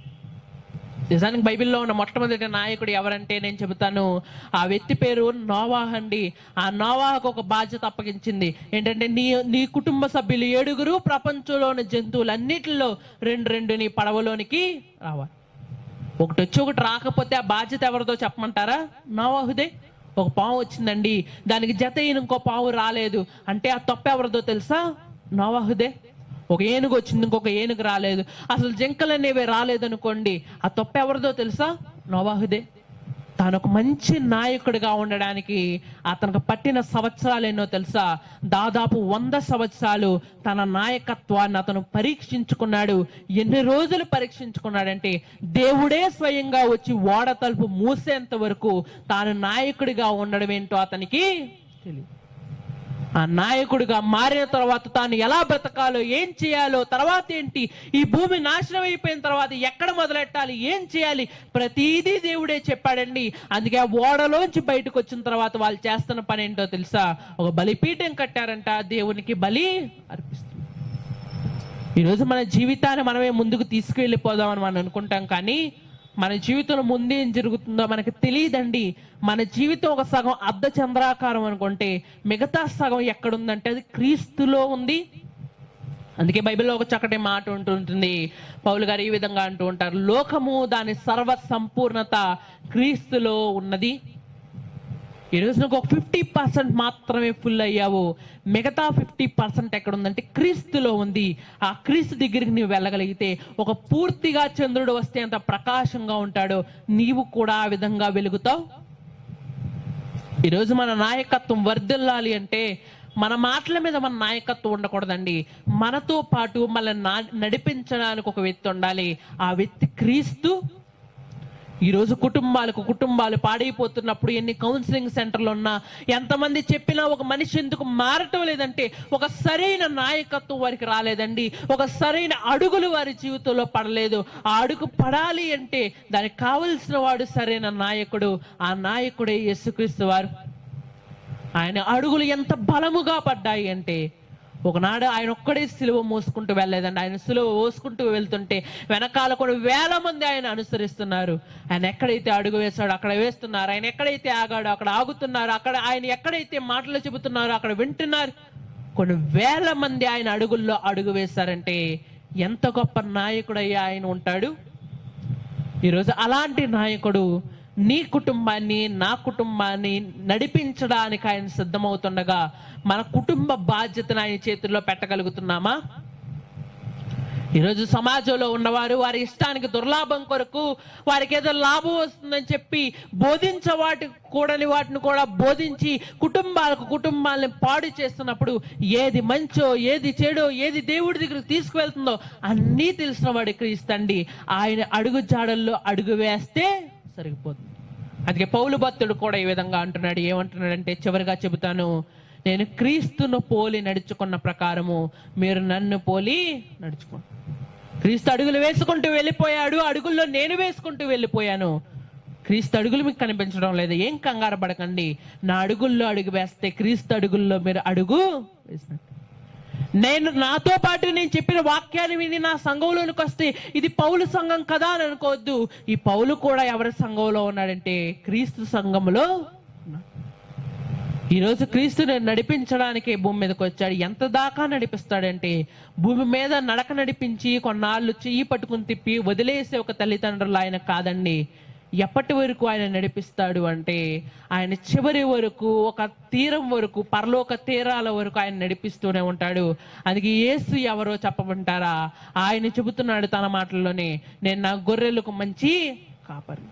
నిజానికి బైబిల్లో ఉన్న మొట్టమొదటి నాయకుడు ఎవరంటే నేను చెబుతాను, ఆ వ్యక్తి పేరు నోవాహ్ అండి. ఆ నోవాహుకు ఒక బాధ్యత అప్పగించింది. ఏంటంటే నీ నీ కుటుంబ సభ్యులు ఏడుగురు ప్రపంచంలోని జంతువులన్నిటిలో రెండు రెండు నీ పడవలోనికి రావాలి. ఒకటి వచ్చి ఒకటి రాకపోతే ఆ బాధ్యత ఎవరిదో చెప్పమంటారా? నోవాహుదే. ఒక పాము వచ్చిందండి, దానికి జత అయిన ఇంకో పాము రాలేదు అంటే ఆ తప్పు ఎవరిదో తెలుసా? నోవాహుదే. ఒక ఏనుగు వచ్చింది, ఇంకొక ఏనుగు రాలేదు, అసలు జింకలు అనేవి రాలేదనుకోండి, ఆ తప్పు ఎవరిదో తెలుసా? నోవాహుదే. తాను ఒక మంచి నాయకుడిగా ఉండడానికి అతనికి పట్టిన సంవత్సరాలు ఎన్నో తెలుసా? దాదాపు వంద సంవత్సరాలు తన నాయకత్వాన్ని అతను పరీక్షించుకున్నాడు. ఎన్ని రోజులు పరీక్షించుకున్నాడంటే దేవుడే స్వయంగా వచ్చి ఓడ తలుపు మూసేంత వరకు తాను నాయకుడిగా ఉండడం ఏంటో అతనికి తెలియదు. ఆ నాయకుడిగా మారిన తర్వాత తాను ఎలా బ్రతకాలో, ఏం చేయాలో, తర్వాత ఏంటి, ఈ భూమి నాశనం అయిపోయిన తర్వాత ఎక్కడ మొదలెట్టాలి, ఏం చేయాలి, ప్రతిదీ దేవుడే చెప్పాడండి. అందుకే ఆ ఓడలోంచి బయటకు వచ్చిన తర్వాత వాళ్ళు చేస్తున్న పని ఏంటో తెలుసా? ఒక బలిపీఠం కట్టారంట, దేవునికి బలి అర్పిస్తుంది. ఈరోజు మన జీవితాన్ని మనమే ముందుకు తీసుకువెళ్ళిపోదామని మనం అనుకుంటాం, కానీ మన జీవితంలో ముందేం జరుగుతుందో మనకి తెలియదండి. మన జీవితం ఒక సగం అర్ధ చంద్రాకారం అనుకుంటే మిగతా సగం ఎక్కడుందంటే అది క్రీస్తులో ఉంది. అందుకే బైబిల్లో ఒక చక్కటి మాట ఉంటుంటుంది. పౌలు గారు ఈ విధంగా అంటూ ఉంటారు, లోకము దాని సర్వ సంపూర్ణత క్రీస్తులో ఉన్నది. ఈరోజు నువ్వు ఒక ఫిఫ్టీ పర్సెంట్ మాత్రమే ఫుల్ అయ్యావు, మిగతా ఫిఫ్టీ పర్సెంట్ ఎక్కడ ఉందంటే క్రీస్తులో ఉంది. ఆ క్రీస్తు దగ్గరికి నువ్వు వెళ్ళగలిగితే ఒక పూర్తిగా చంద్రుడు వస్తే ఎంత ప్రకాశంగా ఉంటాడో నీవు కూడా ఆ విధంగా వెలుగుతావు. ఈరోజు మన నాయకత్వం వర్ధిల్లాలి అంటే మన మాటల మీద మన నాయకత్వం ఉండకూడదండి. మనతో పాటు మనల్ని నడిపించడానికి ఒక వ్యక్తి ఉండాలి. ఆ వ్యక్తి క్రీస్తు. ఈరోజు కుటుంబాలకు కుటుంబాలు పాడైపోతున్నప్పుడు ఎన్ని కౌన్సిలింగ్ సెంటర్లు ఉన్నా, ఎంతమంది చెప్పినా ఒక మనిషి ఎందుకు మారటం లేదంటే ఒక సరైన నాయకత్వం వారికి రాలేదండి. ఒక సరైన అడుగులు వారి జీవితంలో పడలేదు. ఆ అడుగు పడాలి అంటే దానికి కావలసిన వాడు సరైన నాయకుడు. ఆ నాయకుడే యేసుక్రీస్తు వారు. ఆయన అడుగులు ఎంత బలముగా పడ్డాయి అంటే ఒకనాడు ఆయన ఒక్కడే సిలువ మోసుకుంటూ వెళ్ళలేదండి. ఆయన సిలువ మోసుకుంటూ వెళ్తుంటే వెనకాల కూడా వేల మంది ఆయన అనుసరిస్తున్నారు. ఆయన ఎక్కడైతే అడుగు వేశాడో అక్కడ వేస్తున్నారు, ఆయన ఎక్కడైతే ఆగాడో అక్కడ ఆగుతున్నారు, అక్కడ ఆయన ఎక్కడైతే మాటలు చెబుతున్నారో అక్కడ వింటున్నారు. కొన్ని వేల మంది ఆయన అడుగుల్లో అడుగు వేశారంటే ఎంత గొప్ప నాయకుడయ్యా ఆయన ఉంటాడు. ఈరోజు అలాంటి నాయకుడు నీ కుటుంబాన్ని, నా కుటుంబాన్ని నడిపించడానికి ఆయన సిద్ధమవుతుండగా మన కుటుంబ బాధ్యతను ఆయన చేతుల్లో పెట్టగలుగుతున్నామా? ఈరోజు సమాజంలో ఉన్నవారు వారి ఇష్టానికి దుర్లాభం కొరకు వారికి ఏదో లాభం వస్తుందని చెప్పి బోధించే వాటి కూడని వాటిని కూడా బోధించి కుటుంబాలకు కుటుంబాలని పాడు చేస్తున్నప్పుడు ఏది మంచో ఏది చెడో ఏది దేవుడి దగ్గరికి తీసుకువెళ్తుందో అన్నీ తెలిసిన వాడు క్రీస్తండి. ఆయన అడుగు జాడల్లో అడుగు వేస్తే సరిగిపోతుంది. అందుకే పౌలు భక్తుడు కూడా ఈ విధంగా అంటున్నాడు. ఏమంటున్నాడంటే, చివరిగా చెబుతాను, నేను క్రీస్తును పోలి నడుచుకున్న ప్రకారము మీరు నన్ను పోలి నడుచుకోండి. క్రీస్తు అడుగులు వేసుకుంటూ వెళ్ళిపోయాడు, అడుగుల్లో నేను వేసుకుంటూ వెళ్ళిపోయాను. క్రీస్తు అడుగులు మీకు కనిపించడం లేదు, ఏం కంగారు పడకండి. నా అడుగుల్లో అడుగు వేస్తే క్రీస్తు అడుగుల్లో మీరు అడుగు వేసినట్టు. నేను నాతో పాటు నేను చెప్పిన వాక్యాన్ని విని నా సంఘంలోనికి వస్తే ఇది పౌలు సంఘం కదా అని అనుకోవద్దు. ఈ పౌలు కూడా ఎవరి సంఘంలో ఉన్నాడంటే క్రీస్తు సంఘంలో. ఈరోజు క్రీస్తుని నడిపించడానికి భూమి మీదకి వచ్చాడు. ఎంత దాకా నడిపిస్తాడంటే, భూమి మీద నడక నడిపించి కొన్నాళ్ళు చెయ్యి పట్టుకుని తిప్పి వదిలేసే ఒక తల్లిదండ్రులు ఆయన కాదండి. ఎప్పటి వరకు ఆయన నడిపిస్తాడు అంటే, ఆయన చివరి వరకు, ఒక తీరం వరకు, పరలోక తీరాల వరకు ఆయన నడిపిస్తూనే ఉంటాడు. అందుకే యేసు ఎవరో చెప్పమంటారా? ఆయన చెబుతున్నాడు తన మాటల్లోనే, నేను నా గొర్రెలకు మంచి కాపరి.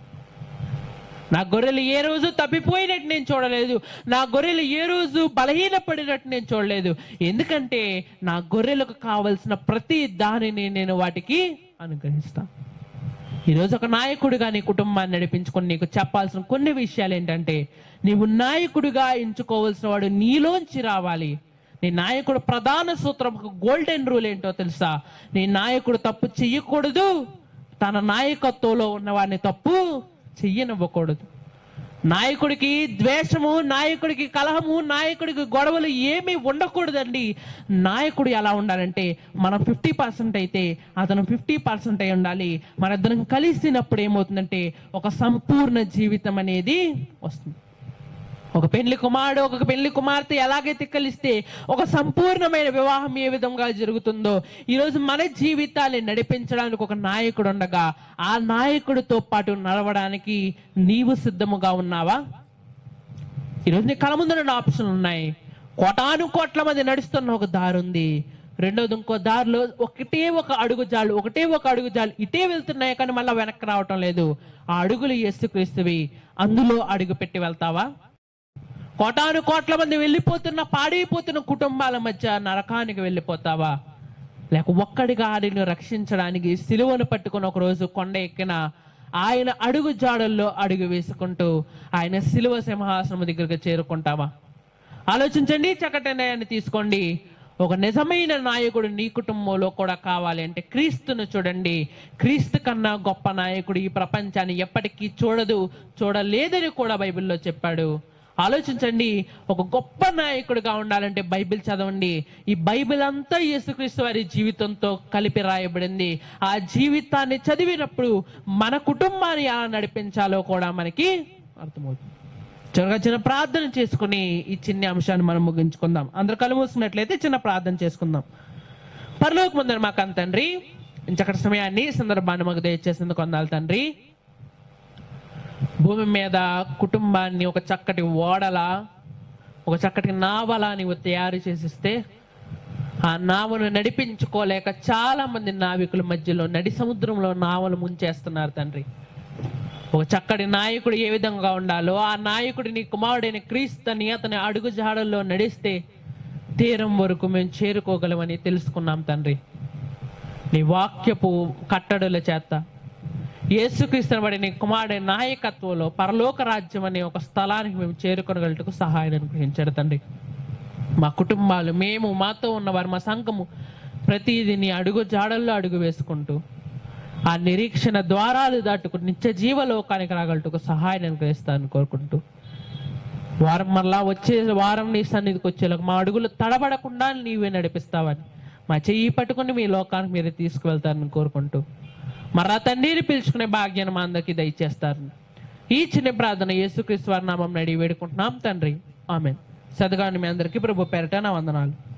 నా గొర్రెలు ఏ రోజు తప్పిపోయినట్టు నేను చూడలేదు, నా గొర్రెలు ఏ రోజు బలహీనపడినట్టు నేను చూడలేదు. ఎందుకంటే నా గొర్రెలకు కావలసిన ప్రతి దానిని నేను వాటికి అనుగ్రహిస్తాను. ఈరోజు ఒక నాయకుడిగా నీ కుటుంబాన్ని నడిపించుకొని నీకు చెప్పాల్సిన కొన్ని విషయాలు ఏంటంటే, నీవు నాయకుడిగా ఎంచుకోవాల్సిన వాడు నీలోంచి రావాలి. నీ నాయకుడు ప్రధాన సూత్రం, గోల్డెన్ రూల్ ఏంటో తెలుసా? నీ నాయకుడు తప్పు చెయ్యకూడదు, తన నాయకత్వంలో ఉన్నవాడిని తప్పు చెయ్యనివ్వకూడదు. నాయకుడికి ద్వేషము, నాయకుడికి కలహము, నాయకుడికి గొడవలు ఏమీ ఉండకూడదండి. నాయకుడు ఎలా ఉండాలంటే, మనం ఫిఫ్టీ పర్సెంట్ అయితే అతను ఫిఫ్టీ పర్సెంట్ అయి ఉండాలి. మన ఇద్దరం కలిసినప్పుడు ఏమవుతుందంటే ఒక సంపూర్ణ జీవితం అనేది వస్తుంది. ఒక పెళ్లి కుమారుడు ఒక పెళ్లి కుమార్తె ఎలాగైతే కలిస్తే ఒక సంపూర్ణమైన వివాహం ఏ విధంగా జరుగుతుందో, ఈరోజు మన జీవితాన్ని నడిపించడానికి ఒక నాయకుడు ఉండగా ఆ నాయకుడితో పాటు నడవడానికి నీవు సిద్ధముగా ఉన్నావా? ఈరోజు నీ కళ ముందు రెండు ఆప్షన్లు ఉన్నాయి. కోటాను కోట్ల మంది నడుస్తున్న ఒక దారి ఉంది. రెండోది ఇంకో దారిలో ఒకటే ఒక అడుగు జాలు ఒకటే ఒక అడుగు జాలు ఇటే వెళ్తున్నాయి, కానీ మళ్ళీ వెనక్కి రావటం లేదు. ఆ అడుగులు యేసుక్రీస్తువి. అందులో అడుగు పెట్టి వెళ్తావా? కోటాను కోట్ల మంది వెళ్ళిపోతున్న పాడైపోతున్న కుటుంబాల మధ్య నరకానికి వెళ్ళిపోతావా? లేక ఒక్కడిగా ఆడిని రక్షించడానికి సిలువను పట్టుకుని ఒక రోజు కొండ ఎక్కిన ఆయన అడుగు జాడల్లో అడుగు వేసుకుంటూ ఆయన సిలువ సింహాసనం దగ్గరికి చేరుకుంటావా? ఆలోచించండి, చక్కటి నిర్ణయాన్ని తీసుకోండి. ఒక నిజమైన నాయకుడు నీ కుటుంబంలో కూడా కావాలి అంటే క్రీస్తును చూడండి. క్రీస్తు కన్నా గొప్ప నాయకుడు ఈ ప్రపంచాన్ని ఎప్పటికీ చూడదు, చూడలేదని కూడా బైబిల్లో చెప్పాడు. ఆలోచించండి, ఒక గొప్ప నాయకుడిగా ఉండాలంటే బైబిల్ చదవండి. ఈ బైబిల్ అంతా యేసుక్రీస్తు వారి జీవితంతో కలిపి రాయబడింది. ఆ జీవితాన్ని చదివినప్పుడు మన కుటుంబాన్ని ఎలా నడిపించాలో కూడా మనకి అర్థమవుతుంది. చిన్నగా చిన్న ప్రార్థన చేసుకుని ఈ చిన్న అంశాన్ని మనం ముగించుకుందాం. అందరు కళ్ళు మూసుకున్నట్లయితే చిన్న ప్రార్థన చేసుకుందాం. పరలోకమందున మా కన్న తండ్రి, ఇంచక్కటి సమయాన్ని సందర్భాన్ని మాకు దయచేసేందుకు వందనాలు తండ్రి. భూమి మీద కుటుంబాన్ని ఒక చక్కటి ఓడలా, ఒక చక్కటి నావలా నీవు తయారు చేసిస్తే ఆ నావను నడిపించుకోలేక చాలా మంది నావికుల మధ్యలో నడి సముద్రంలో నావలు ముంచేస్తున్నారు తండ్రి. ఒక చక్కటి నాయకుడు ఏ విధంగా ఉండాలో ఆ నాయకుడిని కుమారుడైన క్రీస్తుని అతని అడుగు జాడల్లో నడిస్తే తీరం వరకు మేము చేరుకోగలమని తెలుసుకున్నాం తండ్రి. నీ వాక్యపు కట్టడుల చేత యేసుక్రీస్తు బడి నీ కుమారుడైన నాయకత్వంలో పరలోక రాజ్యం అనే ఒక స్థలానికి మేము చేరుకొనగలటకు సహాయం అనుగ్రహించాడు తండ్రి. మా కుటుంబాలు, మేము, మాతో ఉన్నవారు, మా సంఘము ప్రతిదీ నీ అడుగు జాడల్లో అడుగు వేసుకుంటూ ఆ నిరీక్షణ ద్వారాలు దాటుకుని నిత్య జీవలోకానికి రాగలటకు సహాయం అనుగ్రహిస్తానని కోరుకుంటూ, వారం మళ్ళా వచ్చే వారం నీ సన్నిధికి వచ్చేలాగా మా అడుగులు తడబడకుండా నీవే నడిపిస్తావని, మా చెయ్యి పట్టుకుని మీ లోకానికి మీరే తీసుకువెళ్తారని కోరుకుంటూ, మరలా తండ్రిని పిలుచుకునే భాగ్యాన్ని మా అందరికీ దయచేస్తారని ఈ చిన్న ప్రార్థన యేసుక్రీస్తు వారి నామమున అడిగి వేడుకుంటున్నాం తండ్రి, ఆమేన్. సదగాని మీ అందరికీ ప్రభు పేరట నా వందనాలు.